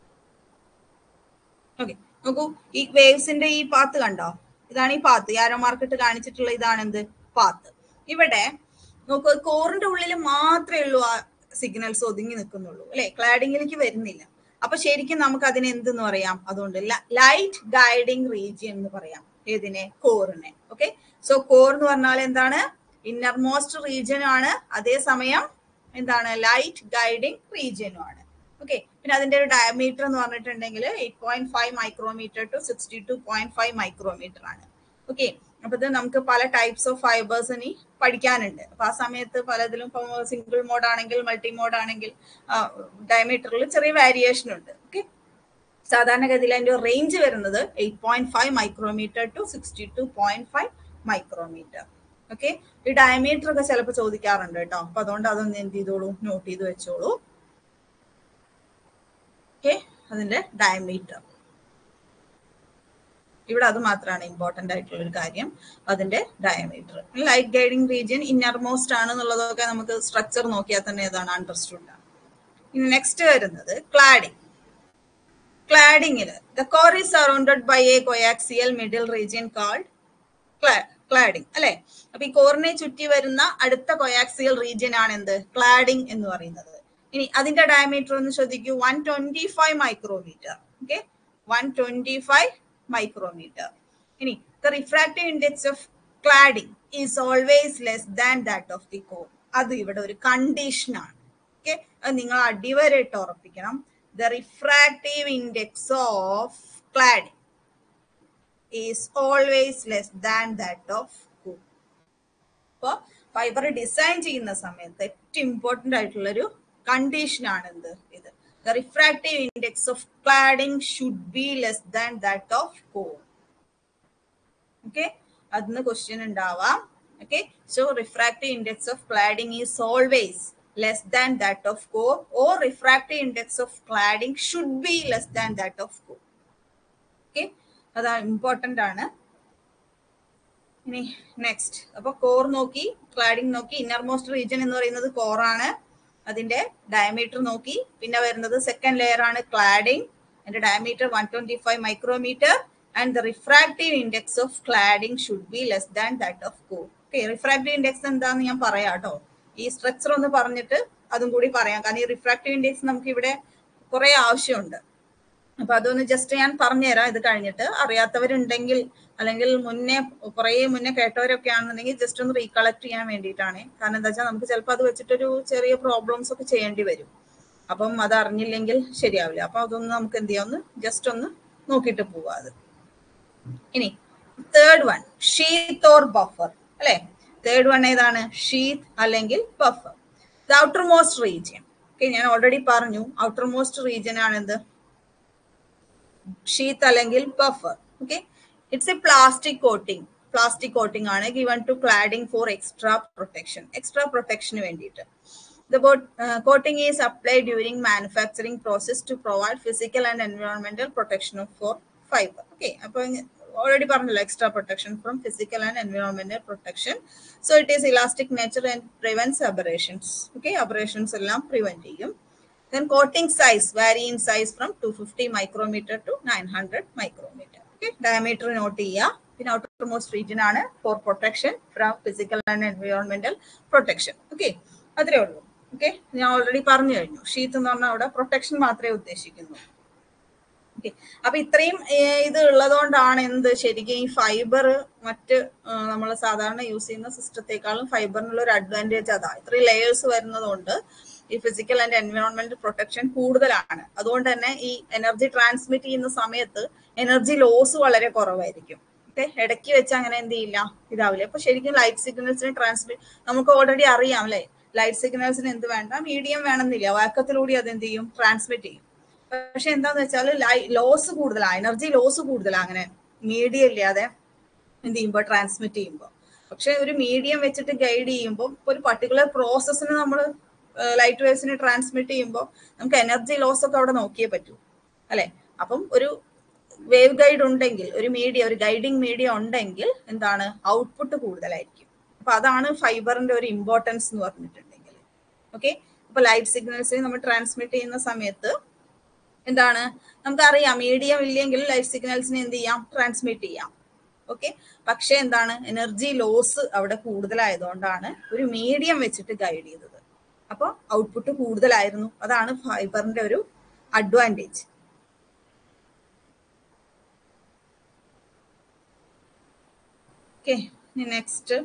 ഓക്കെ, നോക്കൂ, ഈ വേവ്സിന്റെ ഈ പാത്ത് കണ്ടോ? ഇതാണ് ഈ പാത്ത്, ആരോ മാർക്കിട്ട് കാണിച്ചിട്ടുള്ള ഇതാണ് എന്ത് പാത്ത്. ഇവിടെ നോക്കൂ, കോറിന്റെ ഉള്ളിൽ മാത്രമേ ഉള്ളൂ ആ സിഗ്നൽസ് ഒതുങ്ങി നിൽക്കുന്നുള്ളൂ അല്ലെ, ക്ലാഡിങ്ങിലേക്ക് വരുന്നില്ല. അപ്പൊ ശരിക്കും നമുക്ക് അതിനെ എന്തെന്ന് പറയാം? അതുകൊണ്ട് ലൈറ്റ് ഗൈഡിങ് റീജിയൻ എന്ന് പറയാം. ഏതിനെ? കോറിനെ. ഓക്കെ, സോ കോർ എന്ന് പറഞ്ഞാൽ എന്താണ്? ഇന്നർമോസ്റ്റ് റീജിയൻ ആണ്, അതേസമയം എന്താണ്? ലൈറ്റ് ഗൈഡിങ് റീജിയനും ആണ്. ഓക്കെ, പിന്നെ അതിന്റെ ഒരു ഡയമീറ്റർ എന്ന് പറഞ്ഞിട്ടുണ്ടെങ്കിൽ eight point five micrometre to sixty two point five micrometre ആണ്. ഓക്കെ, അപ്പൊ ഇത് നമുക്ക് പല ടൈപ്സ് ഓഫ് ഫൈബേഴ്സ് ഇനി പഠിക്കാനുണ്ട്. അപ്പൊ ആ സമയത്ത് പലതിലും സിംഗിൾ മോഡ് ആണെങ്കിൽ മൾട്ടി മോഡ് ആണെങ്കിൽ ഡയമീറ്ററിൽ ചെറിയ വേരിയേഷൻ ഉണ്ട്. ഓക്കെ, സാധാരണഗതിയിൽ അതിന്റെ റേഞ്ച് വരുന്നത് eight point five micrometre to sixty two point five micrometre. Okay, ഈ ഡയമീറ്റർ ഒക്കെ ചിലപ്പോൾ ചോദിക്കാറുണ്ട് കേട്ടോ. അപ്പൊ അതുകൊണ്ട് അതൊന്ന് എന്ത് ചെയ്തോളൂ, നോട്ട് ചെയ്ത് വെച്ചോളൂ. ഓക്കെ, അതിന്റെ ഡയമീറ്റർ ഇവിടെ അത് മാത്രമാണ് ഇമ്പോർട്ടന്റ് ആയിട്ടുള്ള ഒരു കാര്യം, അതിന്റെ diameter. Light guiding region innermost ആണ് എന്നുള്ളതൊക്കെ നമുക്ക് സ്ട്രക്ചർ നോക്കിയാൽ തന്നെ ഏതാണ് അണ്ടർസ്റ്റുഡ് ആണ്. ഇനി നെക്സ്റ്റ് വരുന്നത് ക്ലാഡിംഗ്. ക്ലാഡിങ്ങിൽ the core is surrounded by a coaxial middle region called cladding അല്ലെ. അപ്പൊ ഈ കോറിനെ ചുറ്റി വരുന്ന അടുത്ത കോയാക്സിയൽ റീജിയൻ ആണ് എന്ത്? ക്ലാഡിംഗ് എന്ന് പറയുന്നത്. ഇനി അതിന്റെ ഡയമീറ്റർ ഒന്ന് ശ്രദ്ധിക്കൂ, one twenty five micrometre. Okay, one twenty five micrometre. ഇനി the refractive index of cladding is always less than that of the core. അത് ഇവിടെ ഒരു കണ്ടീഷൻ ആണ്. ഓക്കെ, അത് നിങ്ങൾ അടിവരയിട്ട് ഉറപ്പിക്കണം. The refractive index of cladding is always less than that of core. അപ്പൊ ഫൈബർ ഡിസൈൻ ചെയ്യുന്ന സമയത്ത് ഏറ്റവും ഇമ്പോർട്ടന്റ് ആയിട്ടുള്ള ഒരു കണ്ടീഷൻ ആണ് എന്ത്? ഇത്. The refractive index of cladding should be less than that of core. Okay, adnu question undavam. Okay, so refractive index of cladding is always less than that of core, or refractive index of cladding should be less than that of core. Okay, that is important aanu. Ini next, appo core noki, cladding noki, innermost region ennu parayunnathu core aanu. അതിന്റെ diameter നോക്കി. പിന്നെ വരുന്നത് second layer ആണ് cladding. അതിന്റെ diameter one twenty five micrometre and the refractive index of cladding should be less than that of core. Okay, refractive index എന്താന്ന് ഞാൻ പറയാം കേട്ടോ. ഈ സ്ട്രക്ചർ ഒന്ന് പറഞ്ഞിട്ട് അതും കൂടി പറയാം, കാരണം ഈ റിഫ്രാക്റ്റീവ് ഇൻഡെക്സ് നമുക്ക് ഇവിടെ കുറെ ആവശ്യമുണ്ട്. അപ്പൊ അതൊന്ന് ജസ്റ്റ് ഞാൻ പറഞ്ഞുതരാം ഇത് കഴിഞ്ഞിട്ട്. അറിയാത്തവരുണ്ടെങ്കിൽ അല്ലെങ്കിൽ മുന്നേ കുറെ മുന്നേ കേട്ടവരൊക്കെ ആണെന്നുണ്ടെങ്കിൽ ജസ്റ്റ് ഒന്ന് റീകളക്ട് ചെയ്യാൻ വേണ്ടിയിട്ടാണ്. കാരണം എന്താ വെച്ചാൽ നമുക്ക് ചിലപ്പോൾ അത് വെച്ചിട്ടൊരു ചെറിയ പ്രോബ്ലംസ് ഒക്കെ ചെയ്യേണ്ടി വരും. അപ്പം അത് അറിഞ്ഞില്ലെങ്കിൽ ശരിയാവില്ല. അപ്പൊ അതൊന്ന് നമുക്ക് എന്ത് ചെയ്യാം, ഒന്ന് ജസ്റ്റ് ഒന്ന് നോക്കിയിട്ട് പോവാ അത്. ഇനി third one, sheath or buffer അല്ലെ. തേർഡ് വൺ ഏതാണ്? ഷീത്ത് അല്ലെങ്കിൽ buffer. The outer most region. Okay, ഞാൻ ഓൾറെഡി പറഞ്ഞു ഔട്ടർ മോസ്റ്റ് റീജിയൻ ആണ് എന്ത്? ഷീത്ത് അല്ലെങ്കിൽ buffer. Okay, it's a plastic coating. Plastic coating ആണ് given to cladding for extra protection. Extra പ്രൊട്ടക്ഷന് വേണ്ടിയിട്ട്. The uh, coating is applied during manufacturing process to provide physical and environmental protection for fiber. Okay, already പറഞ്ഞല്ലോ extra protection from physical and environmental protection. So it is elastic nature and prevents aberrations. Okay, aberrations എല്ലാം prevent ചെയ്യും. Then coating size vary in size from two fifty micrometer to nine hundred micrometer. Okay, diameter note ചെയ്യുക. പിന്നെ outermost region ആണ് for protection from physical and environmental protection. Okay, അത്രേ ഉള്ളൂ. Okay, ഞാൻ already പറഞ്ഞു കഴിഞ്ഞു. ഷീത്ത് എന്ന് പറഞ്ഞാൽ അവിടെ പ്രൊട്ടക്ഷൻ മാത്രമേ ഉദ്ദേശിക്കുന്നു. ഓക്കെ, അപ്പൊ ഇത്രയും ഇത് ഉള്ളതുകൊണ്ടാണ് എന്ത് ശരിക്കും ഈ ഫൈബർ മറ്റ് നമ്മൾ സാധാരണ യൂസ് ചെയ്യുന്ന സിസ്റ്റത്തെക്കാളും ഫൈബറിനുള്ള ഒരു അഡ്വാൻറ്റേജ് അതാ. ഇത്രയും ലെയേഴ്സ് വരുന്നതുകൊണ്ട് ഈ ഫിസിക്കൽ ആൻഡ് എൻവയോൺമെന്റൽ പ്രൊട്ടക്ഷൻ കൂടുതലാണ്. അതുകൊണ്ട് തന്നെ ഈ എനർജി ട്രാൻസ്മിറ്റ് ചെയ്യുന്ന സമയത്ത് എനർജി ലോസ് വളരെ കുറവായിരിക്കും. ഓക്കെ, ഇടയ്ക്ക് വെച്ച് അങ്ങനെ എന്ത് ചെയ്യില്ല, ഇതാവില്ല. അപ്പൊ ശരിക്കും ലൈറ്റ് സിഗ്നൽസിന് ട്രാൻസ്മിറ്റ് നമുക്ക് ഓൾറെഡി അറിയാം അല്ലെ. ലൈറ്റ് സിഗ്നൽസിന് എന്ത് വേണ്ട, മീഡിയം വേണമെന്നില്ല, വാക്കത്തിലൂടെ അത് എന്ത് ചെയ്യും, ട്രാൻസ്മിറ്റ് ചെയ്യും. പക്ഷെ എന്താന്ന് വെച്ചാൽ ലോസ് കൂടുതലാണ്, എനർജി ലോസ് കൂടുതലാണ് അങ്ങനെ മീഡിയം ഇല്ലാതെ എന്ത് ചെയ്യുമ്പോൾ ട്രാൻസ്മിറ്റ് ചെയ്യുമ്പോൾ. പക്ഷെ ഒരു മീഡിയം വെച്ചിട്ട് ഗൈഡ് ചെയ്യുമ്പോൾ ഒരു പർട്ടിക്കുലർ പ്രോസസ്സിന് നമ്മൾ ലൈറ്റ് വേവ്സിന് ട്രാൻസ്മിറ്റ് ചെയ്യുമ്പോൾ നമുക്ക് എനർജി ലോസ് ഒക്കെ അവിടെ നോക്കിയേ പറ്റൂ അല്ലെ. അപ്പം ഒരു വേവ് ഗൈഡ് ഉണ്ടെങ്കിൽ, ഒരു മീഡിയ, ഒരു ഗൈഡിങ് മീഡിയ ഉണ്ടെങ്കിൽ എന്താണ്, ഔട്ട്പുട്ട് കൂടുതലായിരിക്കും. അപ്പൊ അതാണ് ഫൈബറിന്റെ ഒരു ഇമ്പോർട്ടൻസ് എന്ന് പറഞ്ഞിട്ടുണ്ടെങ്കിൽ. ഓക്കെ, അപ്പൊ ലൈറ്റ് സിഗ്നൽസ് നമ്മൾ ട്രാൻസ്മിറ്റ് ചെയ്യുന്ന സമയത്ത് എന്താണ്, നമുക്കറിയാം മീഡിയം ഇല്ലെങ്കിൽ ലൈറ്റ് സിഗ്നൽസിനെ എന്ത് ചെയ്യാം, ട്രാൻസ്മിറ്റ് ചെയ്യാം. ഓക്കെ, പക്ഷെ എന്താണ്, എനർജി ലോസ് അവിടെ കൂടുതലായതുകൊണ്ടാണ് ഒരു മീഡിയം വെച്ചിട്ട് ഗൈഡ് ചെയ്തത്. അപ്പോൾ ഔട്ട്പുട്ട് കൂടുതലായിരുന്നു. അതാണ് ഫൈബറിന്റെ ഒരു advantage. Okay, next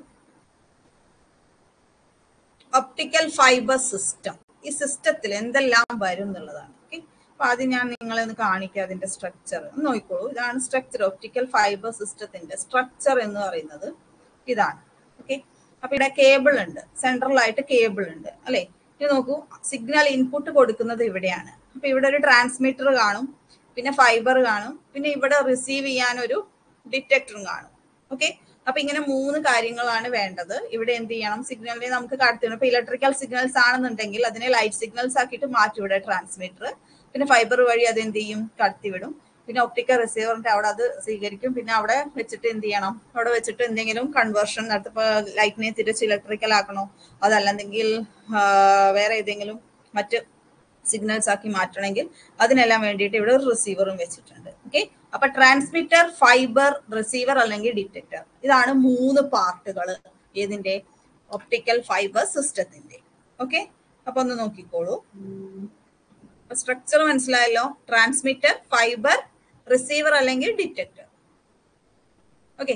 optical fibre system. ഈ സിസ്റ്റത്തിൽ എന്തെല്ലാം വരും എന്നുള്ളതാണ്. ഓക്കെ, അപ്പൊ ആദ്യം ഞാൻ നിങ്ങളെ ഒന്ന് കാണിക്കാം അതിന്റെ സ്ട്രക്ചർ നോക്കിക്കോളൂ. ഇതാണ് സ്ട്രക്ചർ, ഒപ്റ്റിക്കൽ ഫൈബർ സിസ്റ്റത്തിന്റെ സ്ട്രക്ചർ എന്ന് പറയുന്നത് ഇതാണ്. ഓക്കെ, അപ്പൊ ഇവിടെ കേബിൾ ഉണ്ട്, സെൻട്രലായിട്ട് കേബിൾ ഉണ്ട് അല്ലെ. ഇത് നോക്കൂ, സിഗ്നൽ ഇൻപുട്ട് കൊടുക്കുന്നത് ഇവിടെയാണ്. അപ്പൊ ഇവിടെ ഒരു ട്രാൻസ്മിറ്റർ കാണും, പിന്നെ ഫൈബർ കാണും, പിന്നെ ഇവിടെ റിസീവ് ചെയ്യാൻ ഒരു ഡിറ്റക്ടറും കാണും. ഓക്കെ, അപ്പൊ ഇങ്ങനെ മൂന്ന് കാര്യങ്ങളാണ് വേണ്ടത്. ഇവിടെ എന്ത് ചെയ്യണം, സിഗ്നലിനെ നമുക്ക് കടത്തിവിടണം. ഇപ്പൊ ഇലക്ട്രിക്കൽ സിഗ്നൽസ് ആണെന്നുണ്ടെങ്കിൽ അതിനെ ലൈറ്റ് സിഗ്നൽസ് ആക്കിയിട്ട് മാറ്റി ഇവിടെ ട്രാൻസ്മിറ്റർ, പിന്നെ ഫൈബർ വഴി അത് എന്ത് ചെയ്യും, കടത്തിവിടും. പിന്നെ ഒപ്റ്റിക്കൽ റിസീവറിന്റെ അവിടെ അത് സ്വീകരിക്കും. പിന്നെ അവിടെ വെച്ചിട്ട് എന്ത് ചെയ്യണം, അവിടെ വെച്ചിട്ട് എന്തെങ്കിലും കൺവേർഷൻ നടത്തി, ഇപ്പൊ ലൈറ്റിനെ തിരിച്ച് ഇലക്ട്രിക്കൽ ആക്കണോ, അതല്ലെങ്കിൽ വേറെ ഏതെങ്കിലും മറ്റ് സിഗ്നൽസ് ആക്കി മാറ്റണമെങ്കിൽ അതിനെല്ലാം വേണ്ടിയിട്ട് ഇവിടെ ഒരു റിസീവറും വെച്ചിട്ടുണ്ട്. ഓക്കെ, അപ്പൊ ട്രാൻസ്മിറ്റർ, ഫൈബർ, റിസീവർ അല്ലെങ്കിൽ ഡിറ്റക്ടർ, ഇതാണ് മൂന്ന് പാർട്ടുകൾ ഏതിന്റെ, ഒപ്റ്റിക്കൽ ഫൈബർ സിസ്റ്റത്തിന്റെ. ഓക്കെ, അപ്പൊ ഒന്ന് നോക്കിക്കോളൂ. സ്ട്രക്ചർ മനസ്സിലായല്ലോ, ട്രാൻസ്മിറ്റർ, ഫൈബർ, റിസീവർ അല്ലെങ്കിൽ detector. Okay,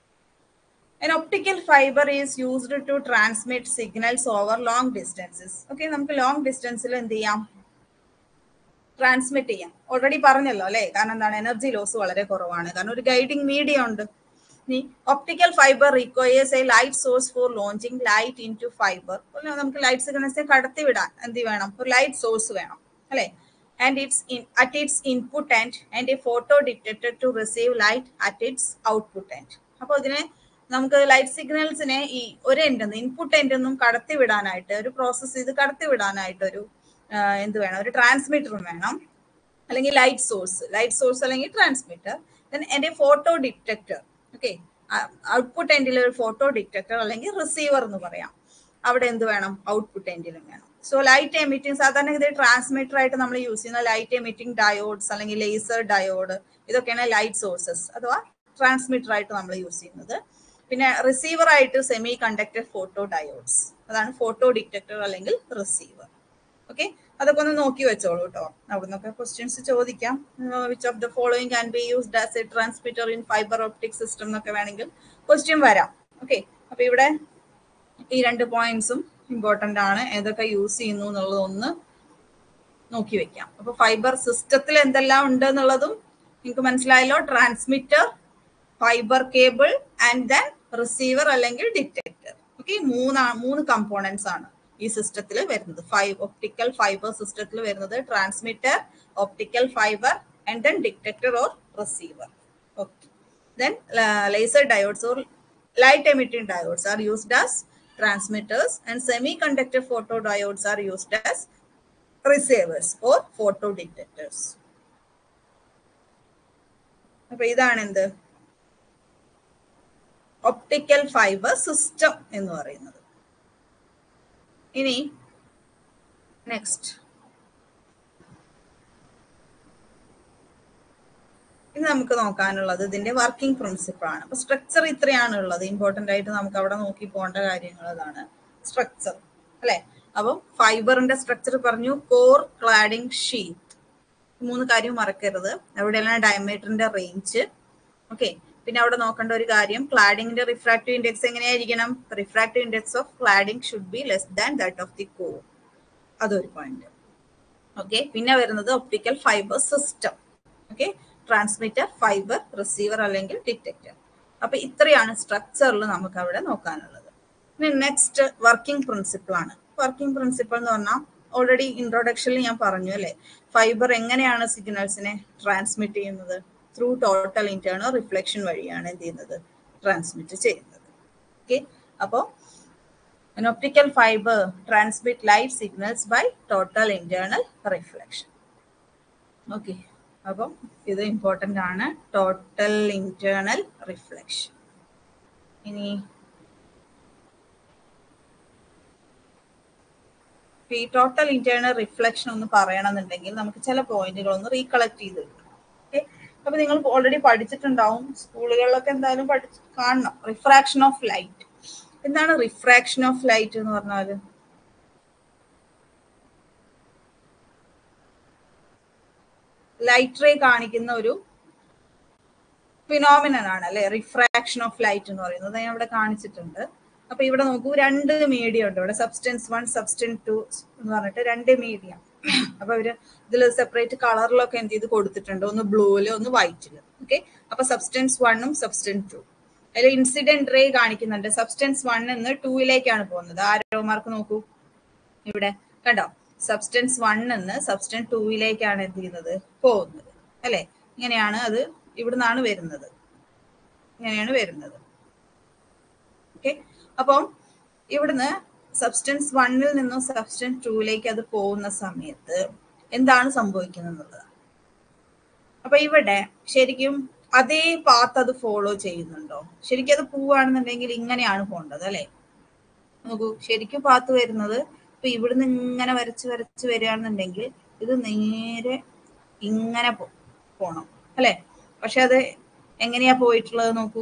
an optical fiber is used to transmit signals over long distances. Okay, നമുക്ക് ലോങ് ഡിസ്റ്റൻസിൽ എന്ത് ചെയ്യാം, ട്രാൻസ്മിറ്റ് ചെയ്യാം. ഓൾറെഡി പറഞ്ഞല്ലോ അല്ലെ, കാരണം എന്താണ്, എനർജി ലോസ് വളരെ കുറവാണ്, കാരണം ഒരു ഗൈഡിങ് മീഡിയ ഉണ്ട്. Optical fibre requires a light source for launching light into fibre. നമുക്ക് ലൈറ്റ് സിഗ്നൽസിനെ കടത്തി വിടാൻ എന്ത് വേണം, ഒരു ലൈറ്റ് സോഴ്സ് വേണം അല്ലെ. And its at its input end and a photo detector to receive light at its output end. അപ്പൊ ഇതിനെ നമുക്ക് ലൈറ്റ് സിഗ്നൽസിനെ ഈ ഒരു എൻഡെന്ന്, ഇൻപുട്ട് എൻഡെന്നും കടത്തി വിടാനായിട്ട്, ഒരു പ്രോസസ് ചെയ്ത് കടത്തി വിടാനായിട്ട് ഒരു എന്ത് വേണം, ഒരു ട്രാൻസ്മിറ്ററും വേണം, അല്ലെങ്കിൽ ലൈറ്റ് സോഴ്സ്, ലൈറ്റ് സോഴ്സ് അല്ലെങ്കിൽ ട്രാൻസ്മിറ്റർ. ദെൻ എന്റെ ഫോട്ടോ ഡിറ്റക്ടർ. ഓക്കെ, ഔട്ട്പുട്ട് എൻഡിൽ ഒരു ഫോട്ടോ ഡിറ്റക്ടർ അല്ലെങ്കിൽ റിസീവർ എന്ന് പറയാം. അവിടെ എന്ത് വേണം, ഔട്ട്പുട്ട് എൻഡിലും വേണം. സോ ലൈറ്റ് എമിറ്റിംഗ്, സാധാരണ ഇത് ട്രാൻസ്മിറ്റർ ആയിട്ട് നമ്മൾ യൂസ് ചെയ്യുന്ന ലൈറ്റ് എമിറ്റിംഗ് ഡയോഡ്സ് അല്ലെങ്കിൽ ലേസർ ഡയോഡ്, ഇതൊക്കെയാണ് ലൈറ്റ് സോഴ്സസ് അഥവാ ട്രാൻസ്മിറ്റർ ആയിട്ട് നമ്മൾ യൂസ് ചെയ്യുന്നത്. പിന്നെ റിസീവർ ആയിട്ട് സെമി കണ്ടക്ടർ ഫോട്ടോ ഡയോഡ്സ്, അതാണ് ഫോട്ടോ ഡിറ്റക്ടർ അല്ലെങ്കിൽ റിസീവർ. ഓക്കെ, അതൊക്കെ ഒന്ന് നോക്കി വെച്ചോളൂ കേട്ടോ, അവിടെ നിന്നൊക്കെ ക്വസ്റ്റ്യൻസ് ചോദിക്കാം. Which of the following can be used as a transmitter in fibre optic system എന്നൊക്കെ വേണമെങ്കിൽ ക്വസ്റ്റ്യൻ വരാം. ഓക്കെ, അപ്പൊ ഇവിടെ ഈ രണ്ട് പോയിന്റ്സും ഇമ്പോർട്ടന്റ് ആണ്, ഏതൊക്കെ യൂസ് ചെയ്യുന്നു എന്നുള്ളത് ഒന്ന് നോക്കി വെക്കാം. അപ്പൊ ഫൈബർ സിസ്റ്റത്തിൽ എന്തെല്ലാം ഉണ്ട് എന്നുള്ളതും നിങ്ങൾക്ക് മനസ്സിലായല്ലോ. Transmitter, fibre cable and then receiver അല്ലെങ്കിൽ ഡിറ്റക്ടർ. ഓക്കെ, മൂന്ന് മൂന്ന് കമ്പോണൻസ് ആണ് ഈ സിസ്റ്റത്തിൽ വരുന്നത്. ഫൈവ് ഒപ്റ്റിക്കൽ ഫൈബർ സിസ്റ്റത്തിൽ വരുന്നത് transmitter, optical fibre and then detector or receiver. Okay, then laser diodes or light emitting diodes are used as transmitters and semiconductor photodiodes are used as receivers or photo detectors. അപ്പൊ ഇതാണ് എന്ത്, optical fibre system എന്ന് പറയുന്നത്. ഇനി next ഇനി നമുക്ക് നോക്കാനുള്ളത് ഇതിന്റെ working principle ആണ്. അപ്പൊ സ്ട്രക്ചർ ഇത്രയാണ് ഉള്ളത്. ഇമ്പോർട്ടന്റ് ആയിട്ട് നമുക്ക് അവിടെ നോക്കി പോകേണ്ട കാര്യങ്ങൾ അതാണ് സ്ട്രക്ചർ അല്ലെ. അപ്പം ഫൈബറിന്റെ സ്ട്രക്ചർ പറഞ്ഞു, കോർ, ക്ലാഡിംഗ്, ഷീത്ത്. മൂന്ന് കാര്യം മറക്കരുത്. അവിടെയെല്ലാം ഡയമീറ്ററിന്റെ റേഞ്ച്. ഓക്കെ, പിന്നെ അവിടെ നോക്കേണ്ട ഒരു കാര്യം, ക്ലാഡിങ്ങിന്റെ റിഫ്രാക്റ്റീവ് ഇൻഡെക്സ് എങ്ങനെയായിരിക്കണം, refractive index of cladding should be less than that of the core. അതൊരു പോയിന്റ്. ഓക്കെ, പിന്നെ വരുന്നത് optical fibre system. Okay, transmitter, fibre, receiver അല്ലെങ്കിൽ ഡിറ്റക്ടർ. അപ്പൊ ഇത്രയാണ് സ്ട്രക്ചറിൽ നമുക്ക് അവിടെ നോക്കാനുള്ളത്. ഇനി നെക്സ്റ്റ് വർക്കിംഗ് പ്രിൻസിപ്പിൾ ആണ്. വർക്കിംഗ് പ്രിൻസിപ്പിൾ എന്ന് പറഞ്ഞാൽ ഓൾറെഡി ഇൻട്രൊഡക്ഷനിൽ ഞാൻ പറഞ്ഞു അല്ലെ, ഫൈബർ എങ്ങനെയാണ് സിഗ്നൽസിനെ ട്രാൻസ്മിറ്റ് ചെയ്യുന്നത്, ത്രൂ ടോട്ടൽ ഇന്റേണൽ റിഫ്ലക്ഷൻ വഴിയാണ് എന്ത് ചെയ്യുന്നത്, ട്രാൻസ്മിറ്റ് ചെയ്യുന്നത്. ഓക്കെ, അപ്പോൾ an optical fiber transmit light signals by total internal reflection. Okay, അപ്പം ഇത് ഇമ്പോർട്ടൻ്റ് ആണ്, ടോട്ടൽ ഇന്റേണൽ റിഫ്ലക്ഷൻ. ഇനി ഈ ടോട്ടൽ ഇന്റേണൽ റിഫ്ലക്ഷൻ ഒന്ന് പറയണമെന്നുണ്ടെങ്കിൽ നമുക്ക് ചില പോയിന്റുകൾ ഒന്ന് റീകളക്ട് ചെയ്ത് വെക്കണം. ഓക്കെ, അപ്പൊ നിങ്ങൾ ഓൾറെഡി പഠിച്ചിട്ടുണ്ടാവും, സ്കൂളുകളിലൊക്കെ എന്തായാലും പഠിച്ച് കാണണം. Refraction of light. എന്താണ് റിഫ്രാക്ഷൻ ഓഫ് ലൈറ്റ് എന്ന് പറഞ്ഞാൽ? ലൈറ്റ് റേ കാണിക്കുന്ന ഒരു ഫിനോമിനൻ ആണ് അല്ലെ റിഫ്രാക്ഷൻ ഓഫ് ലൈറ്റ് എന്ന് പറയുന്നത്. ഞാൻ ഇവിടെ കാണിച്ചിട്ടുണ്ട്. അപ്പൊ ഇവിടെ നോക്കൂ, രണ്ട് മീഡിയം ഉണ്ട് ഇവിടെ, സബ്സ്റ്റൻസ് വൺ സബ്സ്റ്റൻസ് ടു എന്ന് പറഞ്ഞിട്ട് രണ്ട് മീഡിയം. അപ്പൊ അവര് ഇതിൽ സെപ്പറേറ്റ് കളറിലൊക്കെ എന്ത് ചെയ്ത് കൊടുത്തിട്ടുണ്ട്, ഒന്ന് ബ്ലൂവില് ഒന്ന് വൈറ്റില്. ഓക്കെ, അപ്പൊ സബ്സ്റ്റൻസ് വണ്ണും സബ്സ്റ്റൻസ് ടു, അതിൽ ഇൻസിഡന്റ് റേ കാണിക്കുന്നുണ്ട്. സബ്സ്റ്റൻസ് വൺ എന്ന് ടൂയിലേക്കാണ് പോകുന്നത്. ആരോ മാർക്ക് നോക്കൂ ഇവിടെ, കണ്ടോ? സബ്സ്റ്റൻസ് വൺ എന്ന് സബ്സ്റ്റൻസ് ടൂയിലേക്കാണ് എന്ത് ചെയ്യുന്നത്, പോകുന്നത് അല്ലെ. ഇങ്ങനെയാണ് അത് ഇവിടുന്നാണ് വരുന്നത്, ഇങ്ങനെയാണ് വരുന്നത്. ഓക്കെ, അപ്പം ഇവിടുന്ന് സബ്സ്റ്റൻസ് വണ്ണിൽ നിന്നും സബ്സ്റ്റൻസ് ടൂയിലേക്ക് അത് പോകുന്ന സമയത്ത് എന്താണ് സംഭവിക്കുന്നത് എന്നുള്ളതാണ്. അപ്പൊ ഇവിടെ ശരിക്കും അതേ പാത്ത് അത് ഫോളോ ചെയ്യുന്നുണ്ടോ? ശരിക്കും അത് പോവുകയാണെന്നുണ്ടെങ്കിൽ ഇങ്ങനെയാണ് പോകേണ്ടത് അല്ലെ. നോക്കൂ, ശരിക്കും പാത്ത് വരുന്നത് ഇപ്പൊ ഇവിടുന്ന് ഇങ്ങനെ വരച്ച് വരച്ച് വരികയാണെന്നുണ്ടെങ്കിൽ ഇത് നേരെ ഇങ്ങനെ പോണം അല്ലെ. പക്ഷെ അത് എങ്ങനെയാ പോയിട്ടുള്ളത് നോക്കൂ.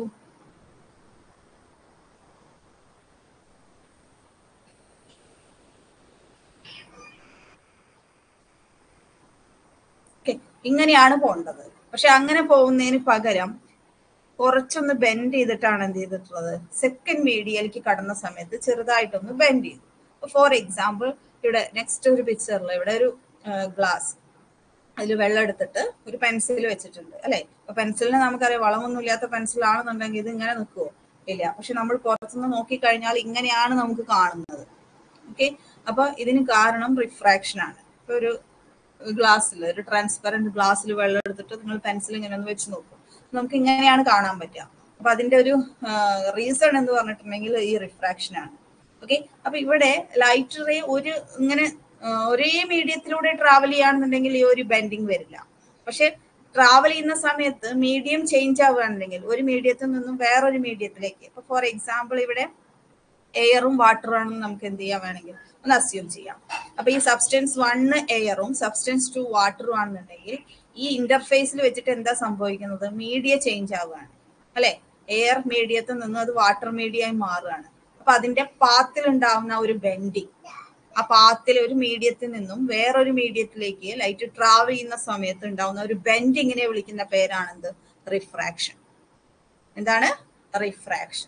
ഇങ്ങനെയാണ് പോകേണ്ടത്. പക്ഷെ അങ്ങനെ പോകുന്നതിന് പകരം കുറച്ചൊന്ന് ബെൻഡ് ചെയ്തിട്ടാണ് എന്ത് ചെയ്തിട്ടുള്ളത്, സെക്കൻഡ് മീഡിയയിലേക്ക് കടന്ന സമയത്ത് ചെറുതായിട്ടൊന്ന് ബെൻഡ് ചെയ്തു. ഫോർ എക്സാമ്പിൾ ഇവിടെ നെക്സ്റ്റ് ഒരു പിക്ചറിൽ ഇവിടെ ഒരു ഗ്ലാസ്, അതിൽ വെള്ളം എടുത്തിട്ട് ഒരു പെൻസിൽ വെച്ചിട്ടുണ്ട് അല്ലെ. അപ്പൊ പെൻസിലിന് നമുക്കറിയാം വളമൊന്നും ഇല്ലാത്ത പെൻസിലാണെന്നുണ്ടെങ്കിൽ ഇത് ഇങ്ങനെ നിൽക്കുവോ? ഇല്ല. പക്ഷെ നമ്മൾ പുറത്തുനിന്ന് നോക്കിക്കഴിഞ്ഞാൽ ഇങ്ങനെയാണ് നമുക്ക് കാണുന്നത്. ഓക്കെ, അപ്പൊ ഇതിന് കാരണം റിഫ്രാക്ഷൻ ആണ്. ഇപ്പൊ ഒരു ഗ്ലാസ്സിൽ, ഒരു ട്രാൻസ്പെറന്റ് ഗ്ലാസ്സിൽ വെള്ളം എടുത്തിട്ട് നിങ്ങൾ പെൻസിൽ ഇങ്ങനെ ഒന്ന് വെച്ച് നോക്കും, നമുക്ക് ഇങ്ങനെയാണ് കാണാൻ പറ്റുക. അപ്പൊ അതിന്റെ ഒരു റീസൺ എന്ന് പറഞ്ഞിട്ടുണ്ടെങ്കിൽ ഈ റിഫ്രാക്ഷൻ ആണ്. ഓക്കെ, അപ്പൊ ഇവിടെ ലൈറ്റ് റേ ഒരു ഇങ്ങനെ ഒരേ മീഡിയത്തിലൂടെ ട്രാവൽ ചെയ്യുകയാണെന്നുണ്ടെങ്കിൽ ഈ ഒരു ബെൻഡിങ് വരില്ല. പക്ഷെ ട്രാവൽ ചെയ്യുന്ന സമയത്ത് മീഡിയം ചേഞ്ച് ആവുകയാണെന്നുണ്ടെങ്കിൽ ഒരു മീഡിയത്തിൽ നിന്നും വേറൊരു മീഡിയത്തിലേക്ക്, ഇപ്പൊ ഫോർ എക്സാമ്പിൾ ഇവിടെ എയറും വാട്ടറും ആണെന്ന് നമുക്ക് എന്ത് ചെയ്യാൻ വേണമെങ്കിൽ ഒന്ന് അസ്യൂം ചെയ്യാം. അപ്പൊ ഈ സബ്സ്റ്റൻസ് വണ്ണ് എയറും സബ്സ്റ്റൻസ് ടു വാട്ടറും ആണെന്നുണ്ടെങ്കിൽ ഈ ഇന്റർഫേസിൽ വെച്ചിട്ട് എന്താ സംഭവിക്കുന്നത്, മീഡിയ ചേഞ്ച് ആവുകയാണ് അല്ലെ. എയർ മീഡിയത്തിൽ നിന്ന് അത് വാട്ടർ മീഡിയമായി മാറുകയാണ്. അപ്പൊ അതിന്റെ പാത്തിൽ ഉണ്ടാവുന്ന ഒരു ബെൻഡിങ്, ആ പാത്തിൽ ഒരു മീഡിയത്തിൽ നിന്നും വേറൊരു മീഡിയത്തിലേക്ക് ലൈറ്റ് ട്രാവൽ ചെയ്യുന്ന സമയത്ത് ഉണ്ടാവുന്ന ഒരു ബെൻഡിങ്ങിനെ വിളിക്കുന്ന പേരാണെന്ത്, റിഫ്രാക്ഷൻ. എന്താണ്? റിഫ്രാക്ഷൻ.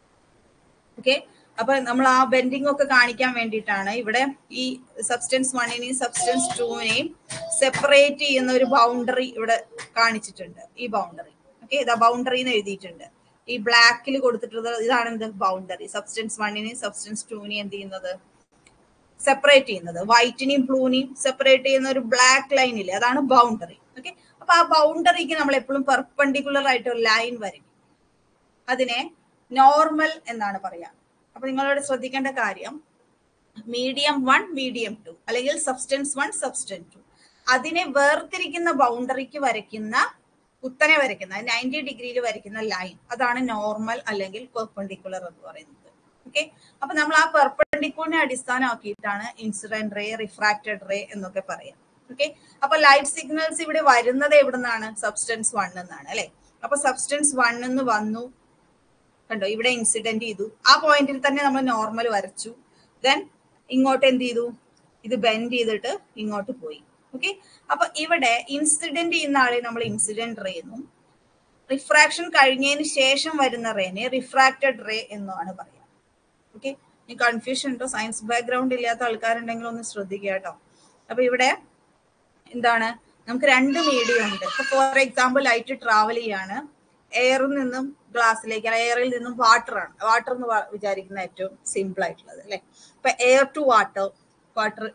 ഓക്കെ, അപ്പൊ നമ്മൾ ആ ബെൻഡിങ് ഒക്കെ കാണിക്കാൻ വേണ്ടിയിട്ടാണ് ഇവിടെ ഈ സബ്സ്റ്റൻസ് വണ്ണിനെയും സബ്സ്റ്റൻസ് ടൂവിനെയും സെപ്പറേറ്റ് ചെയ്യുന്ന ഒരു ബൗണ്ടറി ഇവിടെ കാണിച്ചിട്ടുണ്ട്. ഈ ബൗണ്ടറി, ഓക്കെ, ഇതാ ബൗണ്ടറി എന്ന് എഴുതിയിട്ടുണ്ട്. ഈ ബ്ലാക്കിൽ കൊടുത്തിട്ടുള്ളത് ഇതാണ് എന്ത്, ബൗണ്ടറി. സബ്സ്റ്റൻസ് വണ്ണിനെയും സബ്സ്റ്റൻസ് ടൂവിനെയും എന്ത് ചെയ്യുന്നത്, സെപ്പറേറ്റ് ചെയ്യുന്നത്. വൈറ്റിനെയും ബ്ലൂനെയും സെപ്പറേറ്റ് ചെയ്യുന്ന ഒരു ബ്ലാക്ക് ലൈൻ ഇല്ലേ, അതാണ് ബൗണ്ടറി. ഓക്കെ, അപ്പൊ ആ ബൗണ്ടറിക്ക് നമ്മൾ എപ്പോഴും പെർപെൻഡിക്കുലർ ആയിട്ട് ഒരു ലൈൻ വരും, അതിനെ നോർമൽ എന്നാണ് പറയാ. അപ്പൊ നിങ്ങളോട് ശ്രദ്ധിക്കേണ്ട കാര്യം, മീഡിയം വൺ മീഡിയം ടു അല്ലെങ്കിൽ സബ്സ്റ്റൻസ് വൺ സബ്സ്റ്റൻസ് ടു, അതിനെ വേർതിരിക്കുന്ന ബൗണ്ടറിക്ക് വരയ്ക്കുന്ന, കുത്തനെ വരയ്ക്കുന്ന നയൻറ്റി ഡിഗ്രിയിൽ വരയ്ക്കുന്ന ലൈൻ, അതാണ് നോർമൽ അല്ലെങ്കിൽ പെർപെൻഡിക്കുലർ എന്ന് പറയുന്നത്. ഓക്കെ, അപ്പൊ നമ്മൾ ആ പെർപെൻഡിക്കുലറിനെ അടിസ്ഥാനമാക്കിയിട്ടാണ് ഇൻസിഡന്റ് റേ, റിഫ്രാക്റ്റഡ് റേ എന്നൊക്കെ പറയാം. ഓക്കെ, അപ്പൊ ലൈറ്റ് സിഗ്നൽസ് ഇവിടെ വരുന്നത് എവിടുന്നാണ്, സബ്സ്റ്റൻസ് വൺ എന്നാണ് അല്ലെ. അപ്പൊ സബ്സ്റ്റൻസ് വൺ എന്ന് വന്നു, കണ്ടോ, ഇവിടെ ഇൻസിഡന്റ് ചെയ്തു, ആ പോയിന്റിൽ തന്നെ നമ്മൾ നോർമൽ വരച്ചു. ദെൻ ഇങ്ങോട്ട് എന്ത് ചെയ്തു, ഇത് ബെൻഡ് ചെയ്തിട്ട് ഇങ്ങോട്ട് പോയി. ഓക്കെ, അപ്പൊ ഇവിടെ ഇൻസിഡന്റ് ചെയ്യുന്ന ആളെ നമ്മൾ ഇൻസിഡന്റ് റേ എന്നും റിഫ്രാക്ഷൻ കഴിഞ്ഞതിന് ശേഷം വരുന്ന റേനെ റിഫ്രാക്റ്റഡ് റേ എന്നുമാണ് പറയാം. ഓക്കെ, ഈ കൺഫ്യൂഷൻ ഉണ്ടോ? സയൻസ് ബാക്ക്ഗ്രൗണ്ട് ഇല്ലാത്ത ആൾക്കാരുണ്ടെങ്കിൽ ഒന്ന് ശ്രദ്ധിക്കുക കേട്ടോ. അപ്പൊ ഇവിടെ എന്താണ്, നമുക്ക് രണ്ട് മീഡിയം ഉണ്ട്. ഇപ്പൊ ഫോർ എക്സാമ്പിൾ ലൈറ്റ് ട്രാവൽ ചെയ്യാണ് എയറിൽ നിന്നും ഗ്ലാസ്സിലേക്ക്, എയറിൽ നിന്നും വാട്ടർ ആണ്, വാട്ടർ എന്ന് വിചാരിക്കുന്ന ഏറ്റവും സിമ്പിൾ ആയിട്ടുള്ളത് അല്ലെ. ഇപ്പൊ air to water, water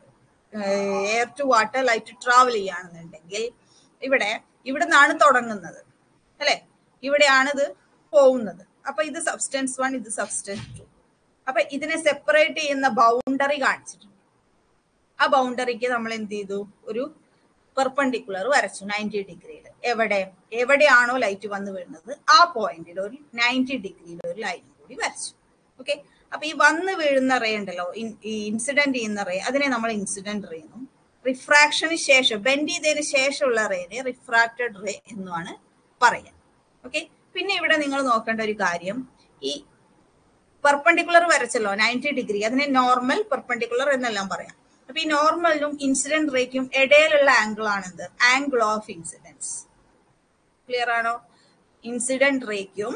air to water light travel ചെയ്യുകയാണെന്നുണ്ടെങ്കിൽ ഇവിടെ ഇവിടെ നിന്നാണ് തുടങ്ങുന്നത് അല്ലെ, ഇവിടെയാണ് ഇത് പോകുന്നത്. അപ്പൊ ഇത് സബ്സ്റ്റൻസ് വൺ, ഇത് സബ്സ്റ്റൻസ് ടു. അപ്പൊ ഇതിനെ സെപ്പറേറ്റ് ചെയ്യുന്ന ബൗണ്ടറി കാണിച്ചിട്ടുണ്ട്. ആ ബൗണ്ടറിക്ക് നമ്മൾ എന്ത് ചെയ്തു, ഒരു പെർപെൻഡിക്കുലർ വരച്ചു നയൻറ്റി ഡിഗ്രിയിൽ. എവിടെ എവിടെയാണോ ലൈറ്റ് വന്ന് വീഴുന്നത് ആ പോയിന്റിൽ ഒരു നയൻറ്റി ഡിഗ്രിയിൽ ഒരു ലൈൻ കൂടി വരച്ചു. ഓക്കെ, അപ്പൊ ഈ വന്ന് വീഴുന്ന റേ ഉണ്ടല്ലോ, ഈ ഇൻസിഡന്റ് ചെയ്യുന്ന റേ, അതിനെ നമ്മൾ ഇൻസിഡന്റ് റേ എന്നും റിഫ്രാക്ഷന് ശേഷം ബെൻഡ് ചെയ്തതിന് ശേഷമുള്ള റേനെ റിഫ്രാക്റ്റഡ് റേ എന്നുമാണ് പറയാം. ഓക്കെ, പിന്നെ ഇവിടെ നിങ്ങൾ നോക്കേണ്ട ഒരു കാര്യം, ഈ പെർപെൻഡിക്കുലർ വരച്ചല്ലോ നയൻറ്റി ഡിഗ്രി, അതിനെ നോർമൽ പെർപെൻഡിക്കുലർ എന്നെല്ലാം പറയാം. അപ്പൊ ഈ നോർമലിനും ഇൻസിഡന്റ് റേക്കും ഇടയിലുള്ള ആംഗിൾ ആണെന്ത്? Angle of incidence. ക്ലിയർ ആണോ? ഇൻസിഡന്റ് റേക്കും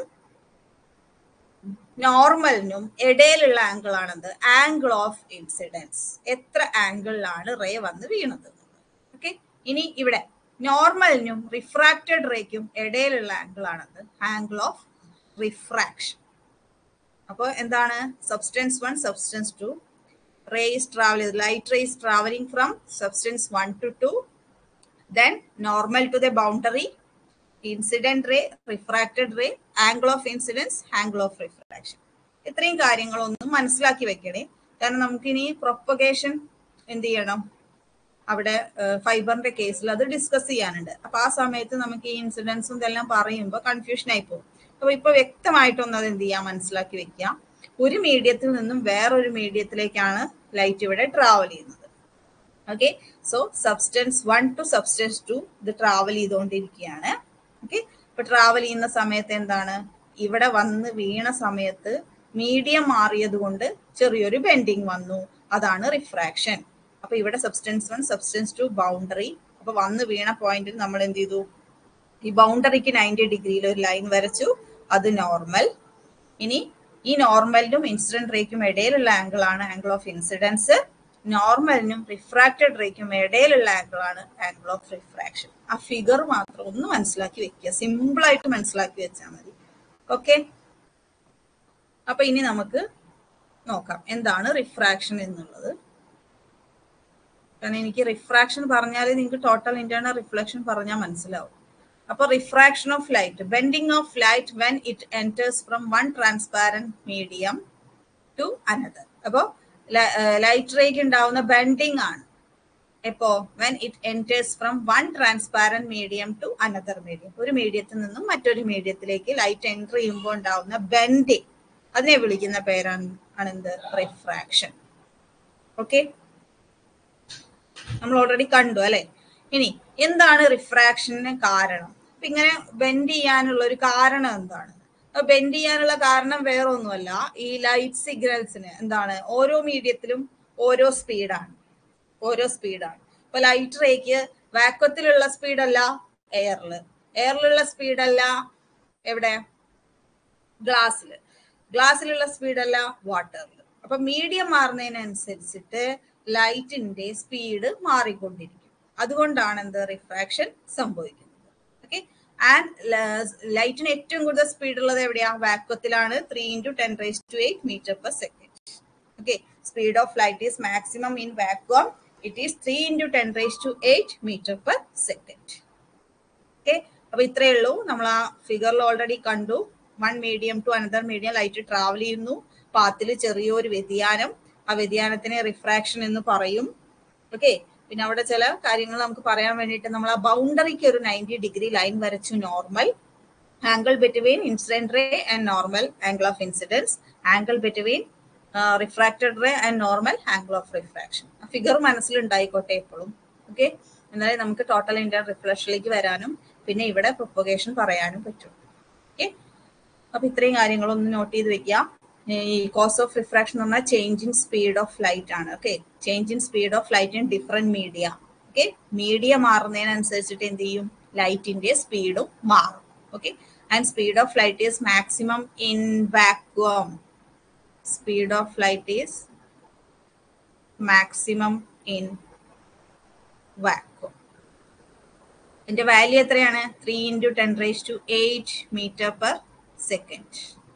നോർമലിനും ഇടയിലുള്ള ആംഗിൾ ആണെന്ത്? Angle of incidence. എത്ര ആംഗിളിലാണ് റേ വന്ന് വീണത്. ഓക്കെ, ഇനി ഇവിടെ നോർമലിനും റിഫ്രാക്റ്റഡ് റേക്കും ഇടയിലുള്ള ആംഗിൾ ആണെന്ത്? Angle of refraction. അപ്പോൾ എന്താണ്? Substance one, substance two, ray is traveling, light ray is traveling from substance one to two, then normal to the boundary, incident ray, refracted ray, angle of incidence, angle of refraction. ഇത്രയും കാര്യങ്ങളൊന്നും മനസ്സിലാക്കി വെക്കണേ. കാരണം നമുക്കിനി propagation എന്ത് ചെയ്യണം, അവിടെ ഫൈബറിന്റെ കേസിൽ അത് ഡിസ്കസ് ചെയ്യാനുണ്ട്. അപ്പൊ ആ സമയത്ത് നമുക്ക് ഈ ഇൻസിഡൻസും ഇതെല്ലാം പറയുമ്പോൾ കൺഫ്യൂഷൻ ആയി പോകും. അപ്പൊ ഇപ്പൊ വ്യക്തമായിട്ടൊന്നും അത് എന്ത് ചെയ്യാം, മനസ്സിലാക്കി വെക്കാം. ഒരു മീഡിയത്തിൽ നിന്നും വേറൊരു മീഡിയത്തിലേക്കാണ് ലൈറ്റ് ഇവിടെ ട്രാവൽ ചെയ്യുന്നത്. Okay, so substance one to substance two ഇത് ട്രാവൽ ചെയ്തുകൊണ്ടിരിക്കുകയാണ്. ഓക്കെ, ഇപ്പൊ ട്രാവൽ ചെയ്യുന്ന സമയത്ത് എന്താണ്, ഇവിടെ വന്ന് വീണ സമയത്ത് മീഡിയം മാറിയത് കൊണ്ട് ചെറിയൊരു ബെൻഡിങ് വന്നു, അതാണ് റിഫ്രാക്ഷൻ. അപ്പൊ ഇവിടെ substance one, substance two, boundary. അപ്പൊ വന്ന് വീണ പോയിന്റിൽ നമ്മൾ എന്ത് ചെയ്തു, ഈ ബൗണ്ടറിക്ക് നയൻറ്റി ഡിഗ്രിയിൽ ഒരു ലൈൻ വരച്ചു, അത് നോർമൽ. ഇനി ഈ നോർമലിനും ഇൻസിഡന്റ് റേക്കും ഇടയിലുള്ള ആംഗിൾ ആണ് ആംഗിൾ ഓഫ് ഇൻസിഡൻസ്. നോർമലിനും റിഫ്രാക്റ്റഡ് റേക്കും ഇടയിലുള്ള ആംഗിൾ ആണ് ആംഗിൾ ഓഫ് റിഫ്രാക്ഷൻ. ആ ഫിഗർ മാത്രം ഒന്ന് മനസ്സിലാക്കി വെക്കുക, സിമ്പിൾ ആയിട്ട് മനസ്സിലാക്കി വെച്ചാൽ മതി. ഓക്കെ, അപ്പൊ ഇനി നമുക്ക് നോക്കാം എന്താണ് റിഫ്രാക്ഷൻ എന്നുള്ളത്. കാരണം എനിക്ക് റിഫ്രാക്ഷൻ പറഞ്ഞാലേ നിങ്ങൾക്ക് ടോട്ടൽ ഇന്റേണൽ റിഫ്ലക്ഷൻ പറഞ്ഞാൽ മനസ്സിലാവും. അപ്പൊ refraction of light, bending of light when it enters from one transparent medium to another. അപ്പോ ലൈറ്റ് റേക്ക് ഉണ്ടാവുന്ന ബെൻഡിങ് ആണ് എപ്പോ, when it enters from one transparent medium to another medium. ഒരു മീഡിയത്തിൽ നിന്നും മറ്റൊരു മീഡിയത്തിലേക്ക് ലൈറ്റ് എൻറ്റർ ചെയ്യുമ്പോൾ ഉണ്ടാവുന്ന ബെൻഡിങ്, അതിനെ വിളിക്കുന്ന പേരാണ് ആണെന്ത്? റിഫ്രാക്ഷൻ. ഓക്കെ, നമ്മൾ ഓൾറെഡി കണ്ടു അല്ലെ. ഇനി എന്താണ് റിഫ്രാക്ഷന് കാരണം? അപ്പൊ ഇങ്ങനെ ബെൻഡ് ചെയ്യാനുള്ള ഒരു കാരണം എന്താണ്? ബെൻഡ് ചെയ്യാനുള്ള കാരണം വേറെ ഒന്നുമല്ല, ഈ ലൈറ്റ് സിഗ്നൽസിന് എന്താണ്, ഓരോ മീഡിയത്തിലും ഓരോ സ്പീഡാണ്, ഓരോ സ്പീഡാണ്. ഇപ്പൊ ലൈറ്റ് റേക്ക് വാക്വത്തിലുള്ള സ്പീഡല്ല എയറില്, എയറിലുള്ള സ്പീഡല്ല എവിടെ, ഗ്ലാസ്സില്, ഗ്ലാസ്സിലുള്ള സ്പീഡല്ല വാട്ടറിൽ. അപ്പൊ മീഡിയം മാറുന്നതിനനുസരിച്ചിട്ട് ലൈറ്റിന്റെ സ്പീഡ് മാറിക്കൊണ്ടിരിക്കും. അതുകൊണ്ടാണ് എന്ത്, റിഫ്രാക്ഷൻ സംഭവിക്കുന്നത്. ഓക്കെ, ആൻഡ് ലൈറ്റിന് ഏറ്റവും കൂടുതൽ സ്പീഡ് ഉള്ളത് എവിടെയാ, വാക്വത്തിലാണ്. Three into ten raise to eight metre per second. Okay, speed of light is maximum in vacuum, it is three into ten raise to eight metre per second. Okay, അപ്പൊ ഇത്രയേ ഉള്ളൂ. നമ്മൾ ആ ഫിഗറിൽ ഓൾറെഡി കണ്ടു. One medium to another medium light travel ചെയ്യുന്നു, പാത്തിൽ ചെറിയൊരു വ്യതിയാനം, ആ വ്യതിയാനത്തിനെ റിഫ്രാക്ഷൻ എന്ന് പറയും. ഓക്കെ, പിന്നെ അവിടെ ചില കാര്യങ്ങൾ നമുക്ക് പറയാൻ വേണ്ടിയിട്ട് നമ്മൾ ആ ബൗണ്ടറിക്ക് ഒരു നയൻറ്റി ഡിഗ്രി ലൈൻ വരച്ചു. Normal angle between incident ray and normal angle of incidence, angle between refracted ray and normal angle of refraction. ആ ഫിഗർ മനസ്സിലുണ്ടായിക്കോട്ടെ എപ്പോഴും. ഓക്കെ, എന്നാലേ നമുക്ക് ടോട്ടൽ ഇന്റേണൽ റിഫ്ലക്ഷനിലേക്ക് വരാനും പിന്നെ ഇവിടെ പ്രൊപ്പഗേഷൻ പറയാനും പറ്റും. ഓക്കെ, അപ്പൊ ഇത്രയും കാര്യങ്ങളൊന്ന് നോട്ട് ചെയ്ത് വെക്കാം. ഈ കോസ് ഓഫ് റിഫ്രാക്ഷൻ എന്ന് പറഞ്ഞാൽ change in speed of light ആണ്. Okay, change in speed of light in different media. Okay, media മാറുന്നതിനനുസരിച്ചിട്ട് എന്ത് ചെയ്യും, ലൈറ്റിന്റെ സ്പീഡും മാറും. Okay, and speed of light is maximum in vacuum. Speed of light is maximum in vacuum. ഇതിന്റെ value എത്രയാണ്? Three into ten raise to eight metre per second.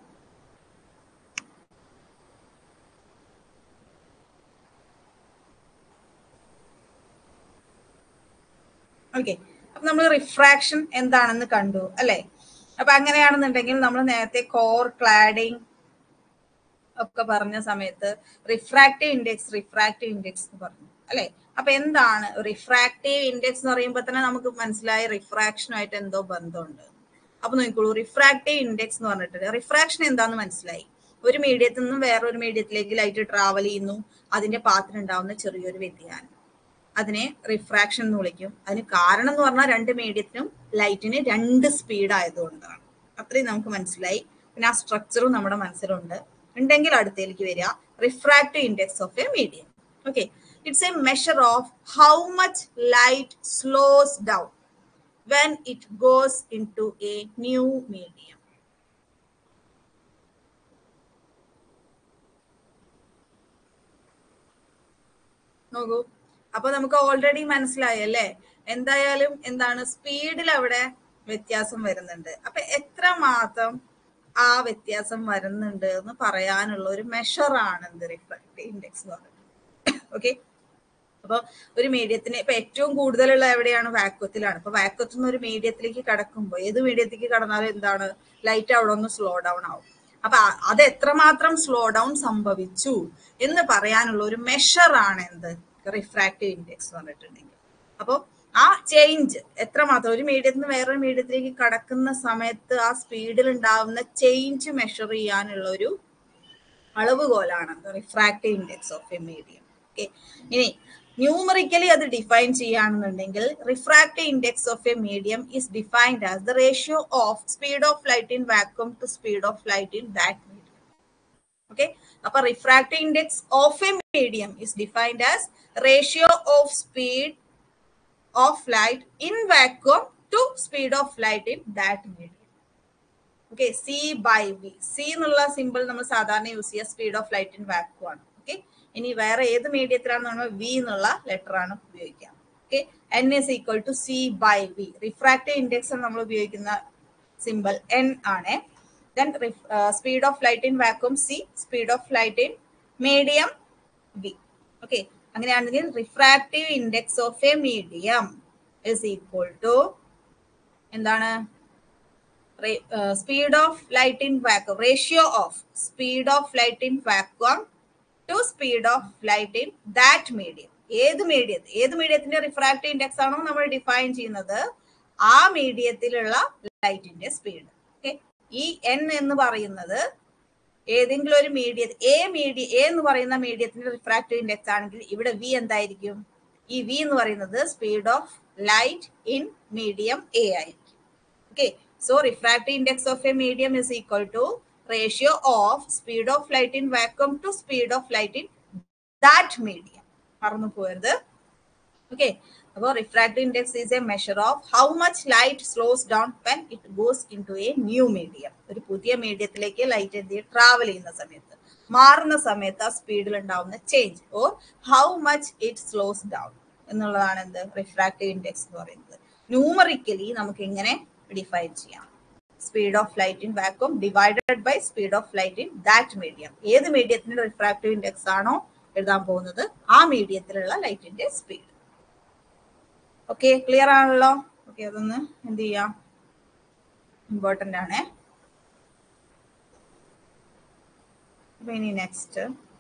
Okay, അപ്പൊ നമ്മൾ റിഫ്രാക്ഷൻ എന്താണെന്ന് കണ്ടു അല്ലെ. അപ്പൊ അങ്ങനെയാണെന്നുണ്ടെങ്കിൽ നമ്മൾ നേരത്തെ കോർ ക്ലാഡിംഗ് ഒക്കെ പറഞ്ഞ സമയത്ത് റിഫ്രാക്റ്റീവ് ഇൻഡെക്സ് റിഫ്രാക്റ്റീവ് ഇൻഡെക്സ് എന്ന് പറഞ്ഞു അല്ലെ. അപ്പൊ എന്താണ് റിഫ്രാക്റ്റീവ് ഇൻഡെക്സ് എന്ന് പറയുമ്പോൾ തന്നെ നമുക്ക് മനസ്സിലായി റിഫ്രാക്ഷനുമായിട്ട് എന്തോ ബന്ധമുണ്ട്. അപ്പൊ നോക്കിക്കോളൂ, റിഫ്രാക്റ്റീവ് ഇൻഡെക്സ് എന്ന് പറഞ്ഞിട്ട് റിഫ്രാക്ഷൻ എന്താന്ന് മനസ്സിലായി. ഒരു മീഡിയത്തിൽ നിന്നും വേറൊരു മീഡിയത്തിലേക്ക് ലൈറ്റ് ട്രാവൽ ചെയ്യുന്നു, അതിന്റെ പാത്തിനുണ്ടാവുന്ന ചെറിയൊരു വ്യതിയാനം, അതിനെ റിഫ്രാക്ഷൻ എന്ന് വിളിക്കും. അതിന് കാരണം എന്ന് പറഞ്ഞാൽ രണ്ട് മീഡിയത്തിനും ലൈറ്റിന് രണ്ട് സ്പീഡ് ആയതുകൊണ്ടാണ്. അത്രയും നമുക്ക് മനസ്സിലായി. പിന്നെ ആ സ്ട്രക്ചറും നമ്മുടെ മനസ്സിലുണ്ട്. ഉണ്ടെങ്കിൽ അടുത്തേക്ക് വരിക, refractive index of a medium. Okay, it's a measure of how much light slows down when it goes into a new medium. നോക്കൂ, അപ്പൊ നമുക്ക് ഓൾറെഡി മനസ്സിലായി അല്ലേ, എന്തായാലും എന്താണ് സ്പീഡിൽ അവിടെ വ്യത്യാസം വരുന്നുണ്ട്. അപ്പൊ എത്ര മാത്രം ആ വ്യത്യാസം വരുന്നുണ്ട് എന്ന് പറയാനുള്ള ഒരു മെഷറാണ് എന്ത് റിഫ്രാക്റ്റീവ് ഇൻഡെക്സ് എന്ന് പറയുന്നത്. ഓക്കെ, അപ്പൊ ഒരു മീഡിയത്തിന് ഇപ്പൊ ഏറ്റവും കൂടുതലുള്ള എവിടെയാണ്? വാക്വത്തിലാണ്. അപ്പൊ വാക്വത്തിൽ നിന്ന് ഒരു മീഡിയത്തിലേക്ക് കടക്കുമ്പോൾ ഏത് മീഡിയത്തിലേക്ക് കടന്നാലും എന്താണ് ലൈറ്റ് അവിടെ ഒന്ന് സ്ലോ ഡൗൺ ആവും. അപ്പൊ അത് എത്രമാത്രം സ്ലോ ഡൗൺ സംഭവിച്ചു എന്ന് പറയാനുള്ള ഒരു മെഷറാണ് എന്ത് റിഫ്രാക്റ്റീവ് ഇൻഡെക്സ് എന്ന് പറഞ്ഞിട്ടുണ്ടെങ്കിൽ. അപ്പൊ ആ ചേഞ്ച് എത്രമാത്രം ഒരു മീഡിയത്തിൽ നിന്ന് വേറൊരു മീഡിയത്തിലേക്ക് കടക്കുന്ന സമയത്ത് ആ സ്പീഡിൽ ഉണ്ടാവുന്ന ചേഞ്ച് മെഷർ ചെയ്യാനുള്ള ഒരു അളവുകോലാണ് refractive index of a medium. Okay, ഇനി ന്യൂമറിക്കലി അത് ഡിഫൈൻ ചെയ്യുകയാണെന്നുണ്ടെങ്കിൽ refractive index of a medium is defined as the ratio of speed of light in vacuum to speed of light in that medium. Okay, അപ്പൊ refractive index of a medium is defined as ratio of speed of light in vacuum to speed of light in that medium. Okay, C by V. C എന്നുള്ള simple നമ്മൾ സാധാരണ use ചെയ്യുക speed of light in vacuum ആണ്. Okay, ഇനി വേറെ ഏത് മീഡിയത്തിലാണെന്ന് നമ്മൾ V എന്നുള്ള ലെറ്റർ ആണ് ഉപയോഗിക്കുക. Okay, N is equal to C by V. Refractive index നമ്മൾ ഉപയോഗിക്കുന്ന സിമ്പിൾ എൻ ആണ്. Then speed of light in vacuum C, speed of light in medium V. Okay, അങ്ങനെയാണെങ്കിൽ refractive index of a medium is equal to എന്താണ്? Speed of light in vacuum, ratio of speed of light in vacuum to speed of light in that medium. ഏത് മീഡിയത്തിൽ ഏത് മീഡിയത്തിന്റെ refractive index ആണോ നമ്മൾ define ചെയ്യുന്നത്, ആ മീഡിയത്തിലുള്ള ലൈറ്റിന്റെ സ്പീഡ്. ഓക്കെ, ഈ എൻ എന്ന് പറയുന്നത് ഏതെങ്കിലും ഒരു മീഡിയ എ മീഡിയ എ എന്ന് പറയുന്ന മീഡിയത്തിന്റെ റിഫ്രാക്റ്റീവ് ഇൻഡെക്സ് ആണെങ്കിൽ ഇവിടെ വി എന്തായിരിക്കും? ഈ വി എന്ന് പറയുന്നത് speed of light in medium A ആയിരിക്കും. Okay, so refractive index of a medium is equal to ratio of speed of light in vacuum to speed of light in that medium. മറന്നു പോയത്. Okay, അപ്പോൾ refractive index is a measure of how much light slows down when it goes into a new medium. ഒരു പുതിയ മീഡിയത്തിലേക്ക് light എന്ത് travel ചെയ്യുന്ന സമയത്ത്, മാറുന്ന സമയത്ത് ആ സ്പീഡിൽ ഉണ്ടാവുന്ന change or how much it slows down എന്നുള്ളതാണ് എന്ത് റിഫ്രാക്റ്റീവ് ഇൻഡെക്സ് എന്ന് പറയുന്നത്. ന്യൂമറിക്കലി നമുക്ക് ഇങ്ങനെ ഡിഫൈൻ ചെയ്യാം. Speed of light in vacuum divided by speed of light in that medium. ഏത് മീഡിയത്തിന്റെ റിഫ്രാക്റ്റീവ് ഇൻഡെക്സ് ആണോ എഴുതാൻ പോകുന്നത് ആ മീഡിയത്തിലുള്ള ലൈറ്റിന്റെ സ്പീഡ്. ഓക്കെ, ക്ലിയർ ആണല്ലോ? ഓക്കെ, അതൊന്ന് എന്ത് ചെയ്യാം, ഇമ്പോർട്ടന്റ് ആണ്. അപ്പൊ ഇനി നെക്സ്റ്റ്.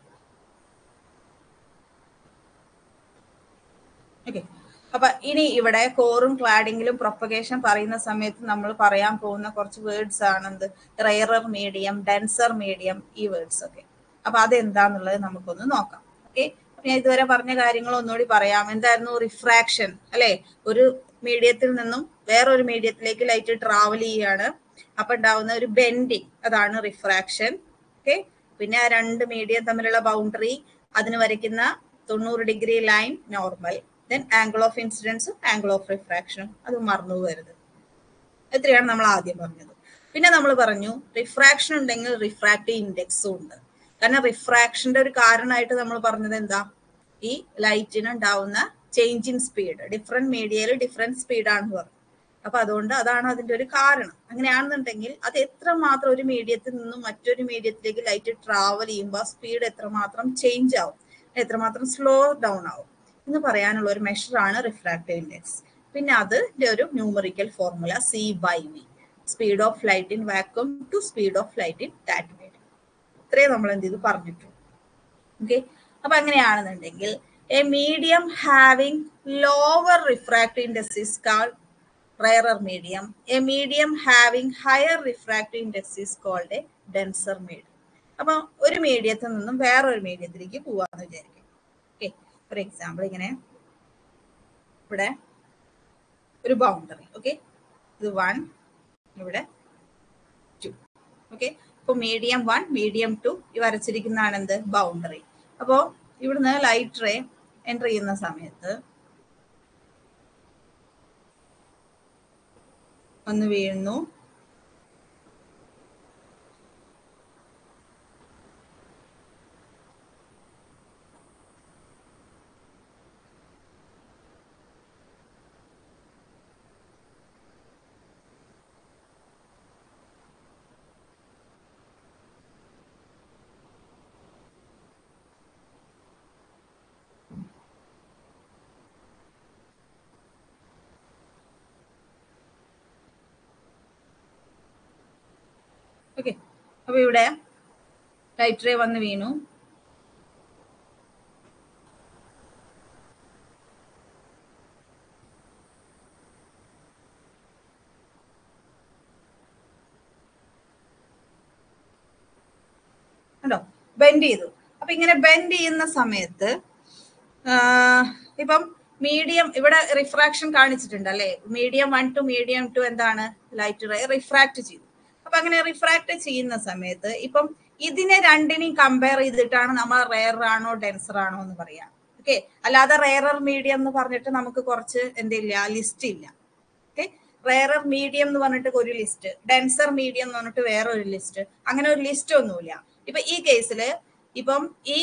ഓക്കെ, അപ്പൊ ഇനി ഇവിടെ കോറും ക്ലാഡിങ്ങിലും പ്രൊപ്പഗേഷൻ പറയുന്ന സമയത്ത് നമ്മൾ പറയാൻ പോകുന്ന കുറച്ച് വേർഡ്സ് ആണ് എന്ത് റെയറർ മീഡിയം, ഡെൻസർ മീഡിയം, ഈ വേർഡ്സ് ഒക്കെ. അപ്പൊ അതെന്താന്നുള്ളത് നമുക്കൊന്ന് നോക്കാം. ഓക്കെ, അപ്പൊ ഞാൻ ഇതുവരെ പറഞ്ഞ കാര്യങ്ങൾ ഒന്നുകൂടി പറയാം. എന്തായിരുന്നു റിഫ്രാക്ഷൻ അല്ലെ? ഒരു മീഡിയത്തിൽ നിന്നും വേറൊരു മീഡിയത്തിലേക്ക് ലൈറ്റ് ട്രാവൽ ചെയ്യാണ്, അപ്പൊ ഉണ്ടാവുന്ന ഒരു ബെൻഡിങ്, അതാണ് റിഫ്രാക്ഷൻ. ഓക്കെ, പിന്നെ ആ രണ്ട് മീഡിയം തമ്മിലുള്ള ബൗണ്ടറി, അതിന് വരയ്ക്കുന്ന തൊണ്ണൂറ് degree line normal, then angle of ഇൻസിഡൻസും ആംഗിൾ ഓഫ് റിഫ്രാക്ഷനും, അത് മറന്നു പോകരുത്. എത്രയാണ് നമ്മൾ ആദ്യം പറഞ്ഞത്. പിന്നെ നമ്മൾ പറഞ്ഞു റിഫ്രാക്ഷൻ ഉണ്ടെങ്കിൽ റിഫ്രാക്റ്റീവ് ഇൻഡെക്സും ഉണ്ട്. കാരണം റിഫ്രാക്ഷന്റെ ഒരു കാരണമായിട്ട് നമ്മൾ പറഞ്ഞത് എന്താ, ഈ ലൈറ്റിന് ഉണ്ടാവുന്ന ചേഞ്ച് ഇൻ സ്പീഡ്, ഡിഫറെന്റ് മീഡിയയിൽ ഡിഫറെന്റ് സ്പീഡാണെന്ന് പറഞ്ഞു. അപ്പൊ അതുകൊണ്ട് അതാണ് അതിന്റെ ഒരു കാരണം. അങ്ങനെയാണെന്നുണ്ടെങ്കിൽ അത് എത്രമാത്രം ഒരു മീഡിയത്തിൽ നിന്നും മറ്റൊരു മീഡിയത്തിലേക്ക് ലൈറ്റ് ട്രാവൽ ചെയ്യുമ്പോൾ സ്പീഡ് എത്രമാത്രം ചേഞ്ച് ആവും, എത്രമാത്രം സ്ലോ ഡൗൺ ആവും എന്ന് പറയാനുള്ള ഒരു മെഷറാണ് റിഫ്രാക്റ്റീവ് ഇൻഡെക്സ്. പിന്നെ അതിന്റെ ഒരു numerical formula C by V, speed of light in vacuum to speed of light in that medium. ഇത്രയും നമ്മൾ എന്ത് ചെയ്തു പറഞ്ഞിട്ടുണ്ട്. ഓക്കെ, അപ്പൊ അങ്ങനെയാണെന്നുണ്ടെങ്കിൽ A medium having lower refractive index is called rarer medium. A medium having higher refractive index is called a denser medium. അപ്പൊ ഒരു മീഡിയത്തിൽ നിന്നും വേറൊരു മീഡിയത്തിലേക്ക് പോവാന്ന് വിചാരിക്കും. ഓക്കെ, ഫോർ എക്സാമ്പിൾ ഇങ്ങനെ ഇവിടെ ഒരു ബൗണ്ടറി. ഓക്കെ, ഇത് വൺ, ഇവിടെ ടു. ഓക്കെ, അപ്പൊ മീഡിയം വൺ മീഡിയം ടു ഈ വരച്ചിരിക്കുന്നതാണ് എന്ത് ബൗണ്ടറി. അപ്പോൾ ഇവിടുന്ന് ലൈറ്റ് റേ എൻ്റർ ചെയ്യുന്ന സമയത്ത് വന്ന് വീഴുന്നു. ഓക്കെ, അപ്പൊ ഇവിടെ ലൈറ്റ് റേ വന്ന് വീണു. കണ്ടോ, ബെൻഡ് ചെയ്തു. അപ്പൊ ഇങ്ങനെ ബെൻഡ് ചെയ്യുന്ന സമയത്ത് ഇപ്പം മീഡിയം ഇവിടെ റിഫ്രാക്ഷൻ കാണിച്ചിട്ടുണ്ട് അല്ലെ. Medium one two medium two എന്താണ് ലൈറ്റ് റേ റിഫ്രാക്ട് ചെയ്തു. അപ്പൊ അങ്ങനെ റിഫ്രാക്ട് ചെയ്യുന്ന സമയത്ത് ഇപ്പം ഇതിനെ രണ്ടിനെയും കമ്പയർ ചെയ്തിട്ടാണ് നമ്മൾ റെയർ ആണോ ഡെൻസർ ആണോ എന്ന് പറയാം. ഓക്കെ, അല്ലാതെ റെയറർ മീഡിയം എന്ന് പറഞ്ഞിട്ട് നമുക്ക് കുറച്ച് എന്തില്ല ലിസ്റ്റ് ഇല്ല. ഓക്കെ, റെയറർ മീഡിയം എന്ന് പറഞ്ഞിട്ട് ഒരു ലിസ്റ്റ്, ഡെൻസർ മീഡിയം എന്ന് പറഞ്ഞിട്ട് വേറെ ഒരു ലിസ്റ്റ്, അങ്ങനെ ഒരു ലിസ്റ്റ് ഒന്നുമില്ല. ഇപ്പൊ ഈ കേസില് ഇപ്പം ഈ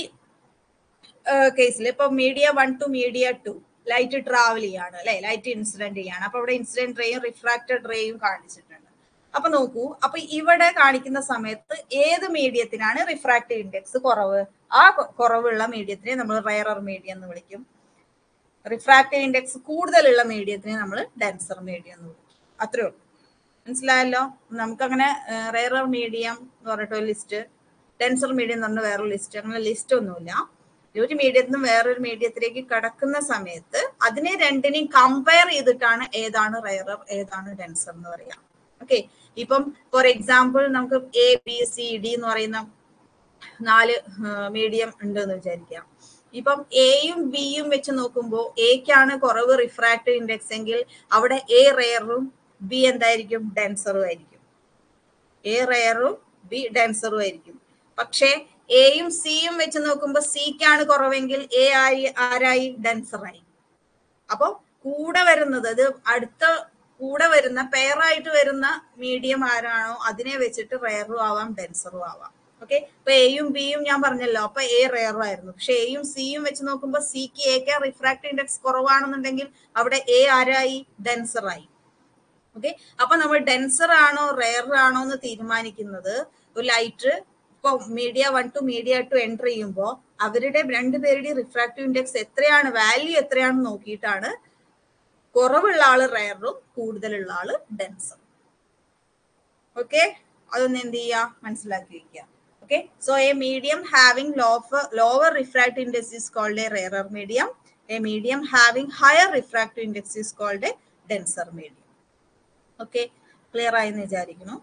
കേസിൽ ഇപ്പൊ media one two media two light travel ചെയ്യാണ് അല്ലെ, ലൈറ്റ് ഇൻസിഡന്റ് ചെയ്യാണ്. അപ്പൊ ഇവിടെ ഇൻസിഡന്റ് റേയും റിഫ്രാക്റ്റഡ് റേയും കാണിച്ചിട്ടുണ്ട്. അപ്പൊ നോക്കൂ, അപ്പൊ ഇവിടെ കാണിക്കുന്ന സമയത്ത് ഏത് മീഡിയത്തിനാണ് റിഫ്രാക്റ്റീവ് ഇൻഡെക്സ് കുറവ്, ആ കുറവുള്ള മീഡിയത്തിനെ നമ്മൾ റെയറർ മീഡിയം എന്ന് വിളിക്കും. റിഫ്രാക്റ്റീവ് ഇൻഡെക്സ് കൂടുതലുള്ള മീഡിയത്തിനെ നമ്മൾ ഡെൻസർ മീഡിയം എന്ന് വിളിക്കും. അത്രേ ഉള്ളൂ. മനസ്സിലായല്ലോ? നമുക്കങ്ങനെ റെയറർ മീഡിയം എന്ന് പറഞ്ഞിട്ട് ഒരു ലിസ്റ്റ്, ഡെൻസർ മീഡിയം എന്ന് പറഞ്ഞ വേറൊരു ലിസ്റ്റ്, അങ്ങനെ ലിസ്റ്റ് ഒന്നുമില്ല. ഒരു മീഡിയത്തിൽ നിന്ന് വേറൊരു മീഡിയത്തിലേക്ക് കടക്കുന്ന സമയത്ത് അതിനെ രണ്ടിനെയും കമ്പയർ ചെയ്തിട്ടാണ് ഏതാണ് റെയറർ ഏതാണ് ഡെൻസർ എന്ന് പറയാം. ഓക്കെ, ഇപ്പം ഫോർ എക്സാമ്പിൾ നമുക്ക് എ ബി സി ഡി എന്ന് പറയുന്ന നാല് മീഡിയം ഉണ്ട് എന്ന് വിചാരിക്കാം. ഇപ്പം എയും ബിയും വെച്ച് നോക്കുമ്പോൾ എക്കാണ് കുറവ് റിഫ്രാക്റ്റീവ് ഇൻഡെക്സ് എങ്കിൽ അവിടെ എ റെയറും ബി എന്തായിരിക്കും ഡെൻസറും ആയിരിക്കും. എ റെയറും ബി ഡെൻസറും ആയിരിക്കും. പക്ഷേ എയും സിയും വെച്ച് നോക്കുമ്പോൾ സിക്കാണ് കുറവെങ്കിൽ എ ആയി ആരായി ഡെൻസറായി. അപ്പൊ കൂടെ വരുന്നത് അത് അടുത്ത കൂടെ വരുന്ന പെയറായിട്ട് വരുന്ന മീഡിയം ആരാണോ അതിനെ വെച്ചിട്ട് റെയറും ആവാം ഡെൻസറും ആവാം. ഓക്കെ, ഇപ്പൊ എയും ബിയും ഞാൻ പറഞ്ഞല്ലോ, അപ്പൊ എ റെയർ ആയിരുന്നു. പക്ഷെ എയും സിയും വെച്ച് നോക്കുമ്പോൾ സിക്ക് എക്ക് റിഫ്രാക്റ്റീവ് ഇൻഡെക്സ് കുറവാണെന്നുണ്ടെങ്കിൽ അവിടെ എ ആരായി ഡെൻസറായി. ഓക്കെ, അപ്പൊ നമ്മൾ ഡെൻസർ ആണോ റെയർ ആണോ എന്ന് തീരുമാനിക്കുന്നത് ഒരു ലൈറ്റ് ഇപ്പൊ media one two media two enter ചെയ്യുമ്പോൾ അവരുടെ രണ്ടുപേരുടെയും റിഫ്രാക്റ്റീവ് ഇൻഡെക്സ് എത്രയാണ്, വാല്യൂ എത്രയാണെന്ന് നോക്കിയിട്ടാണ് കുറവുള്ള ആള് റെയറും കൂടുതലുള്ള ആള് ഡെൻസറും. ഓക്കെ, അതൊന്ന് എന്ത് ചെയ്യുക മനസ്സിലാക്കി വെക്കുക. Okay, so a medium having lower refractive index is called a rarer medium. A medium having higher refractive index is called a denser medium. Okay, clear ആയെന്ന് വിചാരിക്കുന്നു.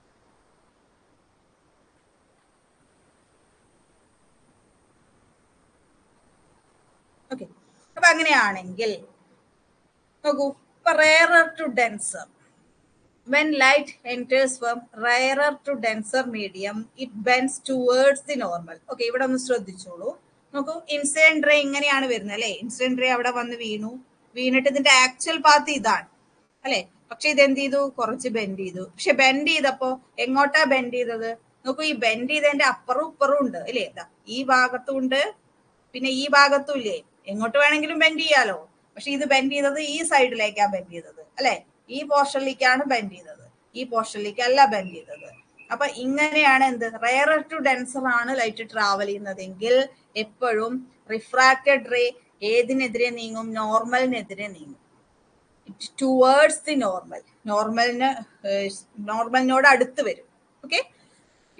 ഓക്കെ, അപ്പൊ അങ്ങനെയാണെങ്കിൽ നോക്കൂ, ഇപ്പൊ rarer to denser, when light enters from rarer to denser medium it bends towards the normal. Okay, ഇവിടെ ഒന്ന് ശ്രദ്ധിച്ചോളൂ. നോക്കൂ, ഇൻസിഡന്റ് റേ ഇങ്ങനെയാണ് വരുന്നത് അല്ലെ. ഇൻസിഡന്റ് റേ അവിടെ വന്ന് വീണു, വീണിട്ട് ഇതിന്റെ ആക്ച്വൽ പാത്ത് ഇതാണ് അല്ലെ. പക്ഷെ ഇത് എന്ത് ചെയ്തു, കുറച്ച് ബെൻഡ് ചെയ്തു. പക്ഷെ ബെൻഡ് ചെയ്തപ്പോ എങ്ങോട്ടാ ബെൻഡ് ചെയ്തത്? നോക്കൂ, ഈ ബെൻഡ് ചെയ്തതിന്റെ അപ്പുറവും ഇപ്പുറവും ഉണ്ട് അല്ലെ. ഈ ഭാഗത്തും ഉണ്ട്, പിന്നെ ഈ ഭാഗത്തും ഇല്ലേ. എങ്ങോട്ട് വേണമെങ്കിലും ബെൻഡ് ചെയ്യാലോ. പക്ഷെ ഇത് ബെൻഡ് ചെയ്തത് ഈ സൈഡിലേക്കാണ് ബെൻഡ് ചെയ്തത് അല്ലെ. ഈ പോർഷനിലേക്കാണ് ബെൻഡ് ചെയ്തത്, ഈ പോർഷനിലേക്ക് അല്ല ബെൻഡ് ചെയ്തത്. അപ്പൊ ഇങ്ങനെയാണ് എന്ത്, റെയറർ ടു ഡെൻസർ ആണ് ലൈറ്റ് ട്രാവൽ ചെയ്യുന്നതെങ്കിൽ എപ്പോഴും റിഫ്രാക്റ്റഡ് റേ ഏതിനെതിരെ നീങ്ങും, നോർമലിനെതിരെ നീങ്ങും. ടുവേർഡ്സ് ദി നോർമൽ, നോർമലിന് നോർമലിനോട് അടുത്ത് വരും. Okay,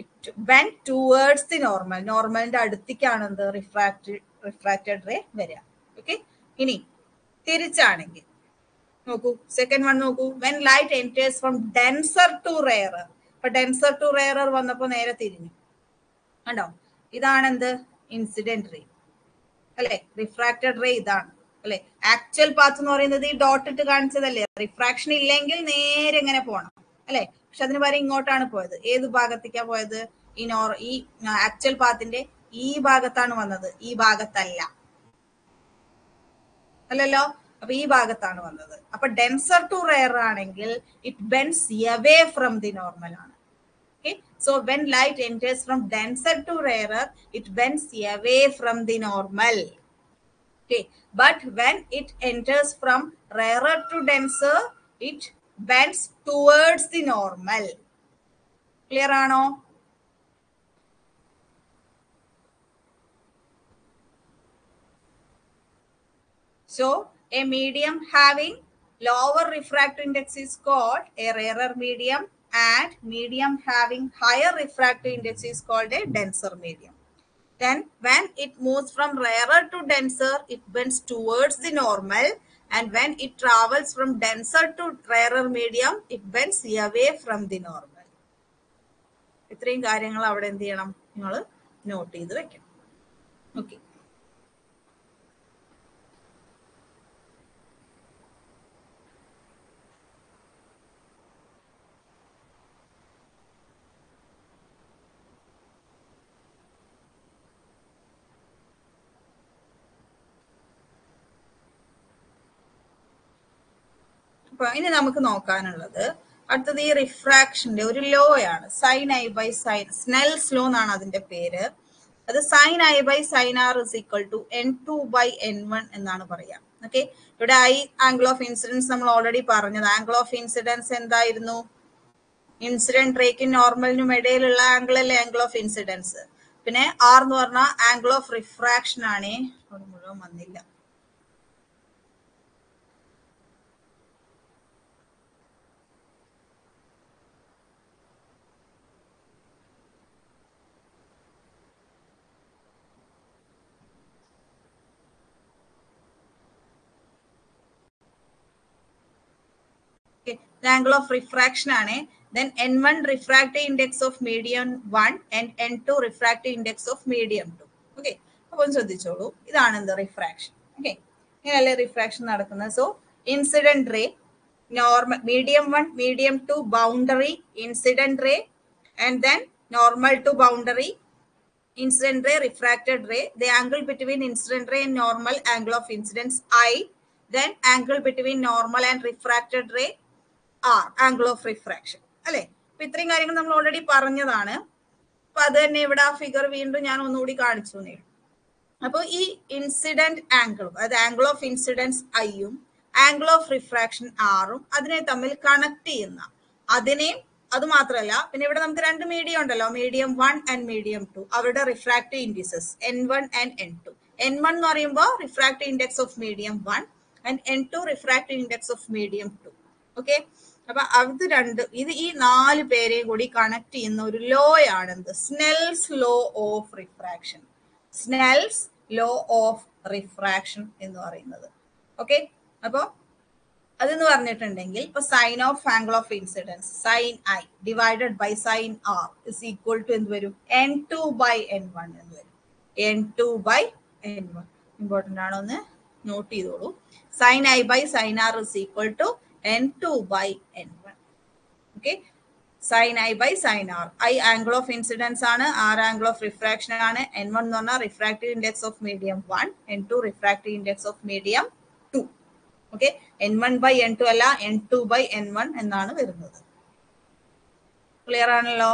when towards the normal, നോർമലിന്റെ അടുത്തേക്കാണ് എന്ത് റിഫ്രാക്റ്റഡ് റിഫ്രാക്റ്റഡ് റേ വരിക. ഓക്കെ, ഇനി തിരിച്ചാണെങ്കിൽ നോക്കൂ, സെക്കൻഡ് വൺ നോക്കൂ. When light enters from denser to rarer. ഇപ്പൊ ഡെൻസർ ടു റെയറർ വന്നപ്പോ നേരെ തിരിഞ്ഞു കണ്ടോ. ഇതാണ് എന്ത്, ഇൻസിഡന്റ് റേ അല്ലെ, റിഫ്രാക്റ്റഡ് റേ ഇതാണ് അല്ലെ. ആക്ച്വൽ പാത്ത് എന്ന് പറയുന്നത് ഈ ഡോട്ട് ഇട്ട് കാണിച്ചതല്ലേ. റിഫ്രാക്ഷൻ ഇല്ലെങ്കിൽ നേരെ ഇങ്ങനെ പോണം അല്ലെ, പക്ഷെ അതിന് പകരം ഇങ്ങോട്ടാണ് പോയത്. ഏത് ഭാഗത്തേക്കാ പോയത്? ഈ നോർ ഈ ആക്ച്വൽ പാത്തിന്റെ ഈ ഭാഗത്താണ് വന്നത്, ഈ ഭാഗത്തല്ല അല്ലല്ലോ. അപ്പൊ ഈ ഭാഗത്താണ് വന്നത്. അപ്പൊ ഡെൻസർ ടു റെയർ ആണെങ്കിൽ it bends away from the normal ആണ്. Okay, so when light enters from denser to rarer, it bends away from the normal. Okay, but when it enters from rarer to denser, it bends towards the normal. Clear ആണോ? So a medium having lower refractive index is called a rarer medium, and medium having higher refractive index is called a denser medium. Then when it moves from rarer to denser, it bends towards the normal, and when it travels from denser to rarer medium, it bends away from the normal. ഇത്രയും കാര്യങ്ങൾ അവിടെ എന്ത് ചെയ്യണം, നിങ്ങൾ not ചെയ്ത് വെക്കണം. Okay, അപ്പൊ ഇനി നമുക്ക് നോക്കാനുള്ളത് അടുത്തത് ഈ റിഫ്രാക്ഷന്റെ ഒരു ലോ ആണ്. Sine I by sine, Snell's law എന്നാണ് അതിന്റെ പേര്. അത് sine I by sine R is equal to N two by N one എന്നാണ് പറയാം. ഓക്കെ, ഇവിടെ ഐ ആംഗിൾ ഓഫ് ഇൻസിഡൻസ് നമ്മൾ ഓൾറെഡി പറഞ്ഞത്. ആംഗിൾ ഓഫ് ഇൻസിഡൻസ് എന്തായിരുന്നു? ഇൻസിഡന്റ് റേക്കും നോർമലിനും ഇടയിലുള്ള ആംഗിൾ അല്ലേ ആംഗിൾ ഓഫ് ഇൻസിഡൻസ്. പിന്നെ ആർ എന്ന് പറഞ്ഞാൽ ആംഗിൾ ഓഫ് റിഫ്രാക്ഷൻ ആണ്. അവിടെ മുഴുവൻ വന്നില്ല. The angle of refraction ആണ്. Then N one refractive index of medium one and N two refractive index of medium two. Okay, അപ്പൊ ശ്രദ്ധിച്ചോളൂ, ഇതാണ് എന്ത്, റിഫ്രാക്ഷൻ. ഓക്കെ, ഇങ്ങനെയല്ലേ റിഫ്രാക്ഷൻ നടക്കുന്നത്. So incident ray, normal, medium one, medium two, boundary, incident ray, and then normal to boundary, incident ray, refracted ray. The angle between incident ray and normal, angle of incidence I. Then angle between normal and refracted ray R, angle of refraction. അല്ലെ, അപ്പൊ ഇത്രയും കാര്യങ്ങൾ നമ്മൾ already പറഞ്ഞതാണ്. അപ്പൊ അത് തന്നെ ഇവിടെ ആ ഫിഗർ വീണ്ടും ഞാൻ ഒന്നുകൂടി കാണിച്ചു തന്നേ. അപ്പൊ ഈ ഇൻസിഡന്റ് ആംഗിളും, അതായത് ആംഗിൾ ഓഫ് ഇൻസിഡൻസ് ഐയും ആംഗിൾ ഓഫ് റിഫ്രാക്ഷൻ ആറും അതിനെ തമ്മിൽ കണക്ട് ചെയ്യുന്ന, അതിനെയും അത് മാത്രമല്ല, പിന്നെ ഇവിടെ നമുക്ക് രണ്ട് മീഡിയം ഉണ്ടല്ലോ, medium one and medium two, അവരുടെ refractive indices N one and N two. N one എന്ന് പറയുമ്പോൾ refractive index of medium one and N two refractive index of medium two. Okay, അപ്പൊ അത് രണ്ട്, ഇത് ഈ നാല് പേരെയും കൂടി കണക്ട് ചെയ്യുന്ന ഒരു ലോ ആണ് എന്ത്, Snell's law of refraction. Snell's law of refraction എന്ന് പറയുന്നത്. ഓക്കെ, അപ്പൊ അതെന്ന് പറഞ്ഞിട്ടുണ്ടെങ്കിൽ ഇപ്പൊ sine of angle of incidence sine I divided by sine R is equal to എന്ത് വരും, N two by N one എന്ന് വരും. N two by N one important ആണോ ഒന്ന് നോട്ട് ചെയ്തോളൂ. Sine I by sine R is equal to N two by N one. Okay, sine I by sine R, I angle of incidence ആണ്, R angle of refraction ആണ്, N one എന്ന് പറഞ്ഞാൽ refractive index of medium one, N two refractive index of medium two. Okay, N one by N two അല്ല, N two by N one എന്നാണ് വരുന്നത്. Clear ആണല്ലോ?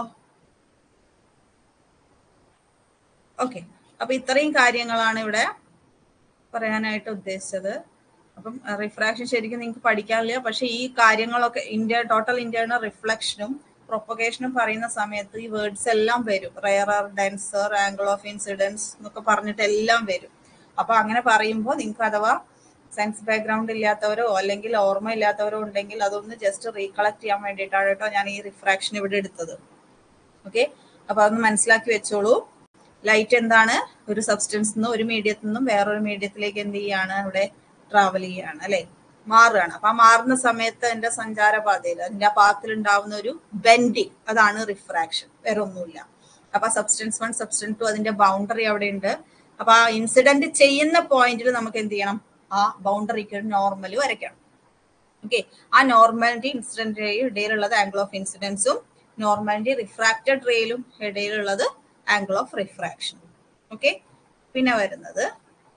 Okay, അപ്പൊ ഇത്രയും കാര്യങ്ങളാണ് ഇവിടെ പറയാനായിട്ട് ഉദ്ദേശിച്ചത്. അപ്പം റിഫ്രാക്ഷൻ ശരിക്കും നിങ്ങൾക്ക് പഠിക്കാനില്ല, പക്ഷെ ഈ കാര്യങ്ങളൊക്കെ ഇന്ത്യ ടോട്ടൽ ഇന്റേണൽ റിഫ്ലക്ഷനും പ്രൊപ്പഗേഷനും പറയുന്ന സമയത്ത് ഈ വേർഡ്സ് എല്ലാം വരും. Rarer, denser, angle of incidence എന്നൊക്കെ പറഞ്ഞിട്ട് എല്ലാം വരും. അപ്പൊ അങ്ങനെ പറയുമ്പോൾ നിങ്ങൾക്ക് അഥവാ സയൻസ് ബാക്ക്ഗ്രൗണ്ട് ഇല്ലാത്തവരോ അല്ലെങ്കിൽ ഓർമ്മ ഇല്ലാത്തവരോ ഉണ്ടെങ്കിൽ അതൊന്ന് ജസ്റ്റ് റീകളക്ട് ചെയ്യാൻ വേണ്ടിയിട്ടാണ് കേട്ടോ ഞാൻ ഈ റിഫ്രാക്ഷൻ ഇവിടെ എടുത്തത്. ഓക്കെ, അപ്പൊ അതൊന്ന് മനസ്സിലാക്കി വെച്ചോളൂ. ലൈറ്റ് എന്താണ്? ഒരു സബ്സ്റ്റൻസ് നിന്നും ഒരു മീഡിയത്തിൽ നിന്നും വേറൊരു മീഡിയത്തിലേക്ക് എന്ത് ചെയ്യാണ്? ഇവിടെ ട്രാവൽ ചെയ്യാണ് അല്ലെ, മാറുകയാണ്. അപ്പൊ ആ മാറുന്ന സമയത്ത് അതിന്റെ സഞ്ചാരപാതയിൽ അതിന്റെ ആ പാത്തിൽ ഉണ്ടാവുന്ന ഒരു ബെൻഡിങ്, അതാണ് റിഫ്രാക്ഷൻ, വേറെ ഒന്നുമില്ല. അപ്പൊ സബ്സ്റ്റൻസ് വൺ സബ്സ്റ്റൻസ് ടു അതിന്റെ ബൗണ്ടറി അവിടെ ഉണ്ട്. അപ്പൊ ആ ഇൻസിഡന്റ് ചെയ്യുന്ന പോയിന്റിൽ നമുക്ക് എന്ത് ചെയ്യണം? ആ ബൗണ്ടറിക്ക് നോർമൽ വരയ്ക്കണം. ഓക്കെ, ആ നോർമാലിറ്റി ഇൻസിഡന്റ് റേയും ഇടയിലുള്ളത് ആംഗിൾ ഓഫ് ഇൻസിഡൻസും നോർമാലിറ്റി റിഫ്രാക്റ്റഡ് റേയിലും ഇടയിലുള്ളത് ആംഗിൾ ഓഫ് റിഫ്രാക്ഷൻ. ഓക്കെ, പിന്നെ വരുന്നത്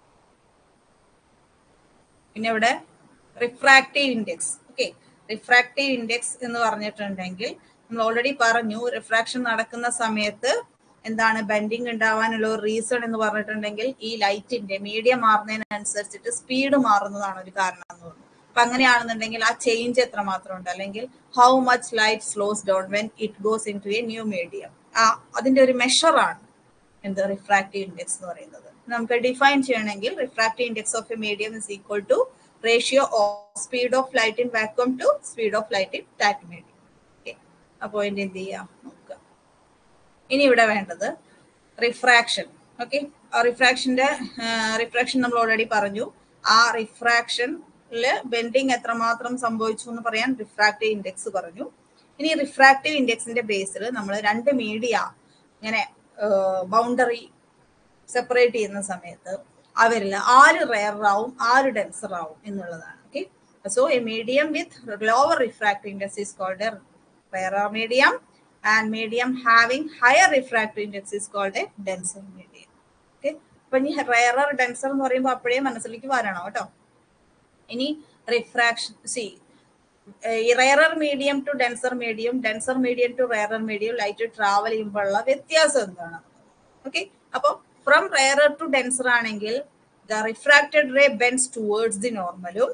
പിന്നെ ഇവിടെ refractive index. Okay, refractive index എന്ന് പറഞ്ഞിട്ടുണ്ടെങ്കിൽ നമ്മൾ ഓൾറെഡി പറഞ്ഞു, റിഫ്രാക്ഷൻ നടക്കുന്ന സമയത്ത് എന്താണ് ബെൻഡിങ് ഉണ്ടാവാനുള്ള ഒരു റീസൺ എന്ന് പറഞ്ഞിട്ടുണ്ടെങ്കിൽ ഈ ലൈറ്റിന്റെ മീഡിയം മാറുന്നതിനനുസരിച്ചിട്ട് സ്പീഡ് മാറുന്നതാണ് ഒരു കാരണം എന്ന് പറഞ്ഞു. അപ്പൊ അങ്ങനെയാണെന്നുണ്ടെങ്കിൽ ആ ചേഞ്ച് എത്ര മാത്രം ഉണ്ട്, അല്ലെങ്കിൽ how much light slows down when it goes into a new medium, ആ അതിന്റെ ഒരു മെഷറാണ് എന്ത് റിഫ്രാക്റ്റീവ് ഇൻഡെക്സ് എന്ന് പറയുന്നത്. നമുക്ക് ഡിഫൈൻ ചെയ്യണമെങ്കിൽ refractive index of a medium is equal to ratio of speed of light in vacuum to speed of light in that medium. Okay, ആ point എന്ത് ചെയ്യാം നോക്കുക. ഇനി ഇവിടെ വേണ്ടത് റിഫ്രാക്ഷൻ. ഓക്കെ, റിഫ്രാക്ഷന്റെ റിഫ്രാക്ഷൻ നമ്മൾ ഓൾറെഡി പറഞ്ഞു. ആ റിഫ്രാക്ഷനില് ബെൻഡിങ് എത്രമാത്രം സംഭവിച്ചു എന്ന് പറയാൻ റിഫ്രാക്റ്റീവ് ഇൻഡെക്സ് പറഞ്ഞു. ഇനി റിഫ്രാക്റ്റീവ് ഇൻഡെക്സിന്റെ ബേസിൽ നമ്മൾ രണ്ട് മീഡിയ ഇങ്ങനെ ബൗണ്ടറി സെപ്പറേറ്റ് ചെയ്യുന്ന സമയത്ത് അവരിൽ ആര് റെയർ ആവും ആര് ഡെൻസർ ആവും എന്നുള്ളതാണ്. Okay, so a medium with lower refractive index is called a rare medium and medium having higher refractive index is called a denser medium. Okay, അപ്പൊ ഇനി റെയർ ഡെൻസർ എന്ന് പറയുമ്പോൾ അപ്പോഴേ മനസ്സിലേക്ക് വരണം കേട്ടോ. ഇനി refraction see rare medium to denser medium, denser medium to rare medium light travel ചെയ്യുമ്പോഴുള്ള വ്യത്യാസം എന്താണ്? ഓക്കെ, അപ്പൊ ഫ്രം റെയർ ടു ഡെൻസർ ആണെങ്കിൽ the refracted ray bends towards the നോർമലും,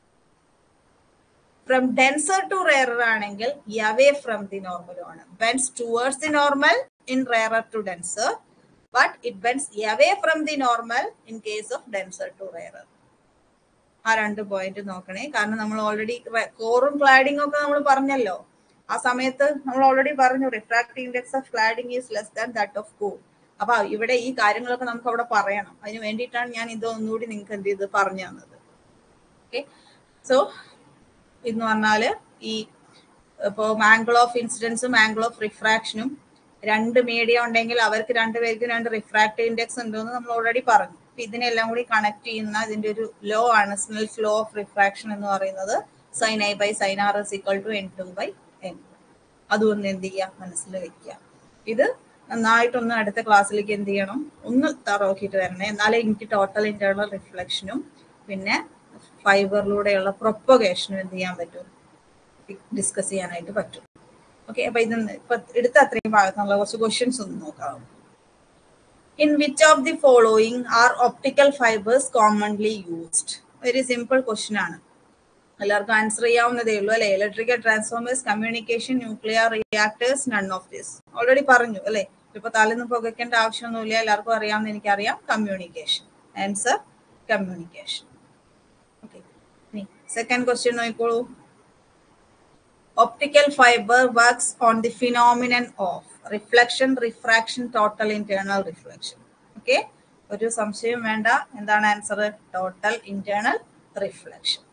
ഫ്രം ഡെൻസർ ടു റെയർ ആണെങ്കിൽ അവേ ഫ്രം ദി നോർമലും ആണ്. Bends towards the normal in rare to denser, but it bends away from the normal in case of denser to rare. ആ രണ്ട് point നോക്കണേ, കാരണം നമ്മൾ already കോറും cladding ഒക്കെ നമ്മൾ പറഞ്ഞല്ലോ. ആ സമയത്ത് നമ്മൾ ഓൾറെഡി പറഞ്ഞു refractive index of cladding is less than that of core. അപ്പൊ ഇവിടെ ഈ കാര്യങ്ങളൊക്കെ നമുക്ക് അവിടെ പറയണം. അതിന് വേണ്ടിയിട്ടാണ് ഞാൻ ഇത് ഒന്നുകൂടി നിങ്ങൾക്ക് എന്ത് ചെയ്ത് പറഞ്ഞു തന്നത്. ഓക്കെ, സോ ഇതെന്ന് പറഞ്ഞാല് ഈ ഇപ്പോ ആംഗിൾ ഓഫ് ഇൻസിഡൻസും ആംഗിൾ ഓഫ് റിഫ്രാക്ഷനും രണ്ട് മീഡിയ ഉണ്ടെങ്കിൽ അവർക്ക് രണ്ടുപേർക്ക് രണ്ട് റിഫ്രാക്റ്റീവ് ഇൻഡെക്സ് ഉണ്ടെന്ന് നമ്മൾ ഓൾറെഡി പറഞ്ഞു. അപ്പൊ ഇതിനെല്ലാം കൂടി കണക്ട് ചെയ്യുന്ന ഇതിന്റെ ഒരു ലോ ആണ് സ്നെൽസ് ലോ ഓഫ് റിഫ്രാക്ഷൻ എന്ന് പറയുന്നത്. Sine I by sine R is equal to N two by N. അതൊന്ന് എന്ത് ചെയ്യുക, മനസ്സിൽ വെക്കുക. ഇത് നന്നായിട്ടൊന്ന് അടുത്ത ക്ലാസ്സിലേക്ക് എന്ത് ചെയ്യണം, ഒന്ന് തറോക്കിയിട്ട് വരണേ. എന്നാലേ എനിക്ക് ടോട്ടൽ ഇന്റേണൽ റിഫ്ലക്ഷനും പിന്നെ ഫൈബറിലൂടെയുള്ള പ്രൊപ്പഗേഷനും എന്ത് ചെയ്യാൻ പറ്റും, ഡിസ്കസ് ചെയ്യാനായിട്ട് പറ്റും. ഓക്കെ, അപ്പൊ ഇത് ഇപ്പൊ എടുത്ത അത്രയും ഭാഗത്തുള്ള കുറച്ച് ക്വസ്റ്റ്യൻസ് ഒന്ന് നോക്കാം. In which of the following are optical fibres commonly used? Very simple question ആണ്, എല്ലാവർക്കും ആൻസർ ചെയ്യാവുന്നതേ ഉള്ളൂ അല്ലെ. Electrical transformers, communication, nuclear reactors, none of this. Already പറഞ്ഞു അല്ലെ, ഇപ്പൊ തലേന്ന് പുകയ്ക്കേണ്ട ആവശ്യമൊന്നുമില്ല, എല്ലാവർക്കും അറിയാമെന്ന് എനിക്കറിയാം. Communication, answer communication. ഓക്കെ, ഇനി സെക്കൻഡ് ക്വസ്റ്റ്യൻ നോക്കിക്കോളൂ. Optical fiber works on the phenomenon of reflection, refraction, total internal reflection. Okay, ഒരു സംശയം വേണ്ട, എന്താണ് answer? Total internal reflection.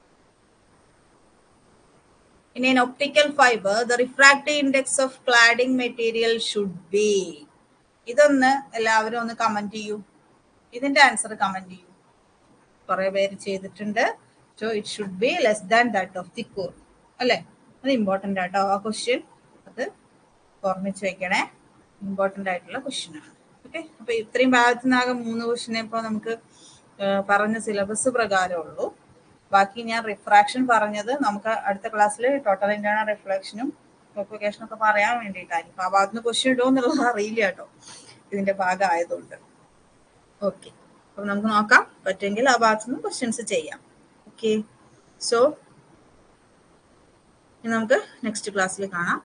In an optical fiber, the refractive index of cladding material should be. ഇതൊന്ന് എല്ലാവരും ഒന്ന് comment ചെയ്യൂ, ഇതിന്റെ ആൻസർ കമന്റ് ചെയ്യൂ. കുറെ പേര് ചെയ്തിട്ടുണ്ട്. So it should be less than that of the core. അല്ലെ, അത് ഇമ്പോർട്ടൻ്റ് ആട്ടോ ആ ക്വസ്റ്റ്യൻ, അത് ഓർമ്മിച്ച് വെക്കണേ. ഇമ്പോർട്ടൻ്റ് ആയിട്ടുള്ള ക്വസ്റ്റ്യൻ ആണ്. ഓക്കെ, അപ്പൊ ഇത്രയും ഭാഗത്തു നിന്നാകെ മൂന്ന് ക്വസ്റ്റ്യനെ ഇപ്പോൾ നമുക്ക് പറഞ്ഞ സിലബസ് പ്രകാരമുള്ളൂ. ബാക്കി ഞാൻ റിഫ്രാക്ഷൻ പറഞ്ഞത് നമുക്ക് അടുത്ത ക്ലാസ്സിൽ ടോട്ടൽ ഇന്റേണൽ റിഫ്ലക്ഷനും പ്രൊപ്പഗേഷനും ഒക്കെ പറയാൻ വേണ്ടിയിട്ടായിരിക്കും. ആ ഭാഗത്ത് നിന്ന് ക്വസ്റ്റ്യൻ ഇടുമോ എന്നുള്ളത് അറിയില്ല കേട്ടോ, ഇതിന്റെ ഭാഗം ആയതുകൊണ്ട്. ഓക്കെ, അപ്പൊ നമുക്ക് നോക്കാം, പറ്റുമെങ്കിൽ ആ ഭാഗത്തു നിന്ന് ക്വസ്റ്റ്യൻസ് ചെയ്യാം. ഓക്കെ, സോ നമുക്ക് നെക്സ്റ്റ് ക്ലാസ്സിൽ കാണാം.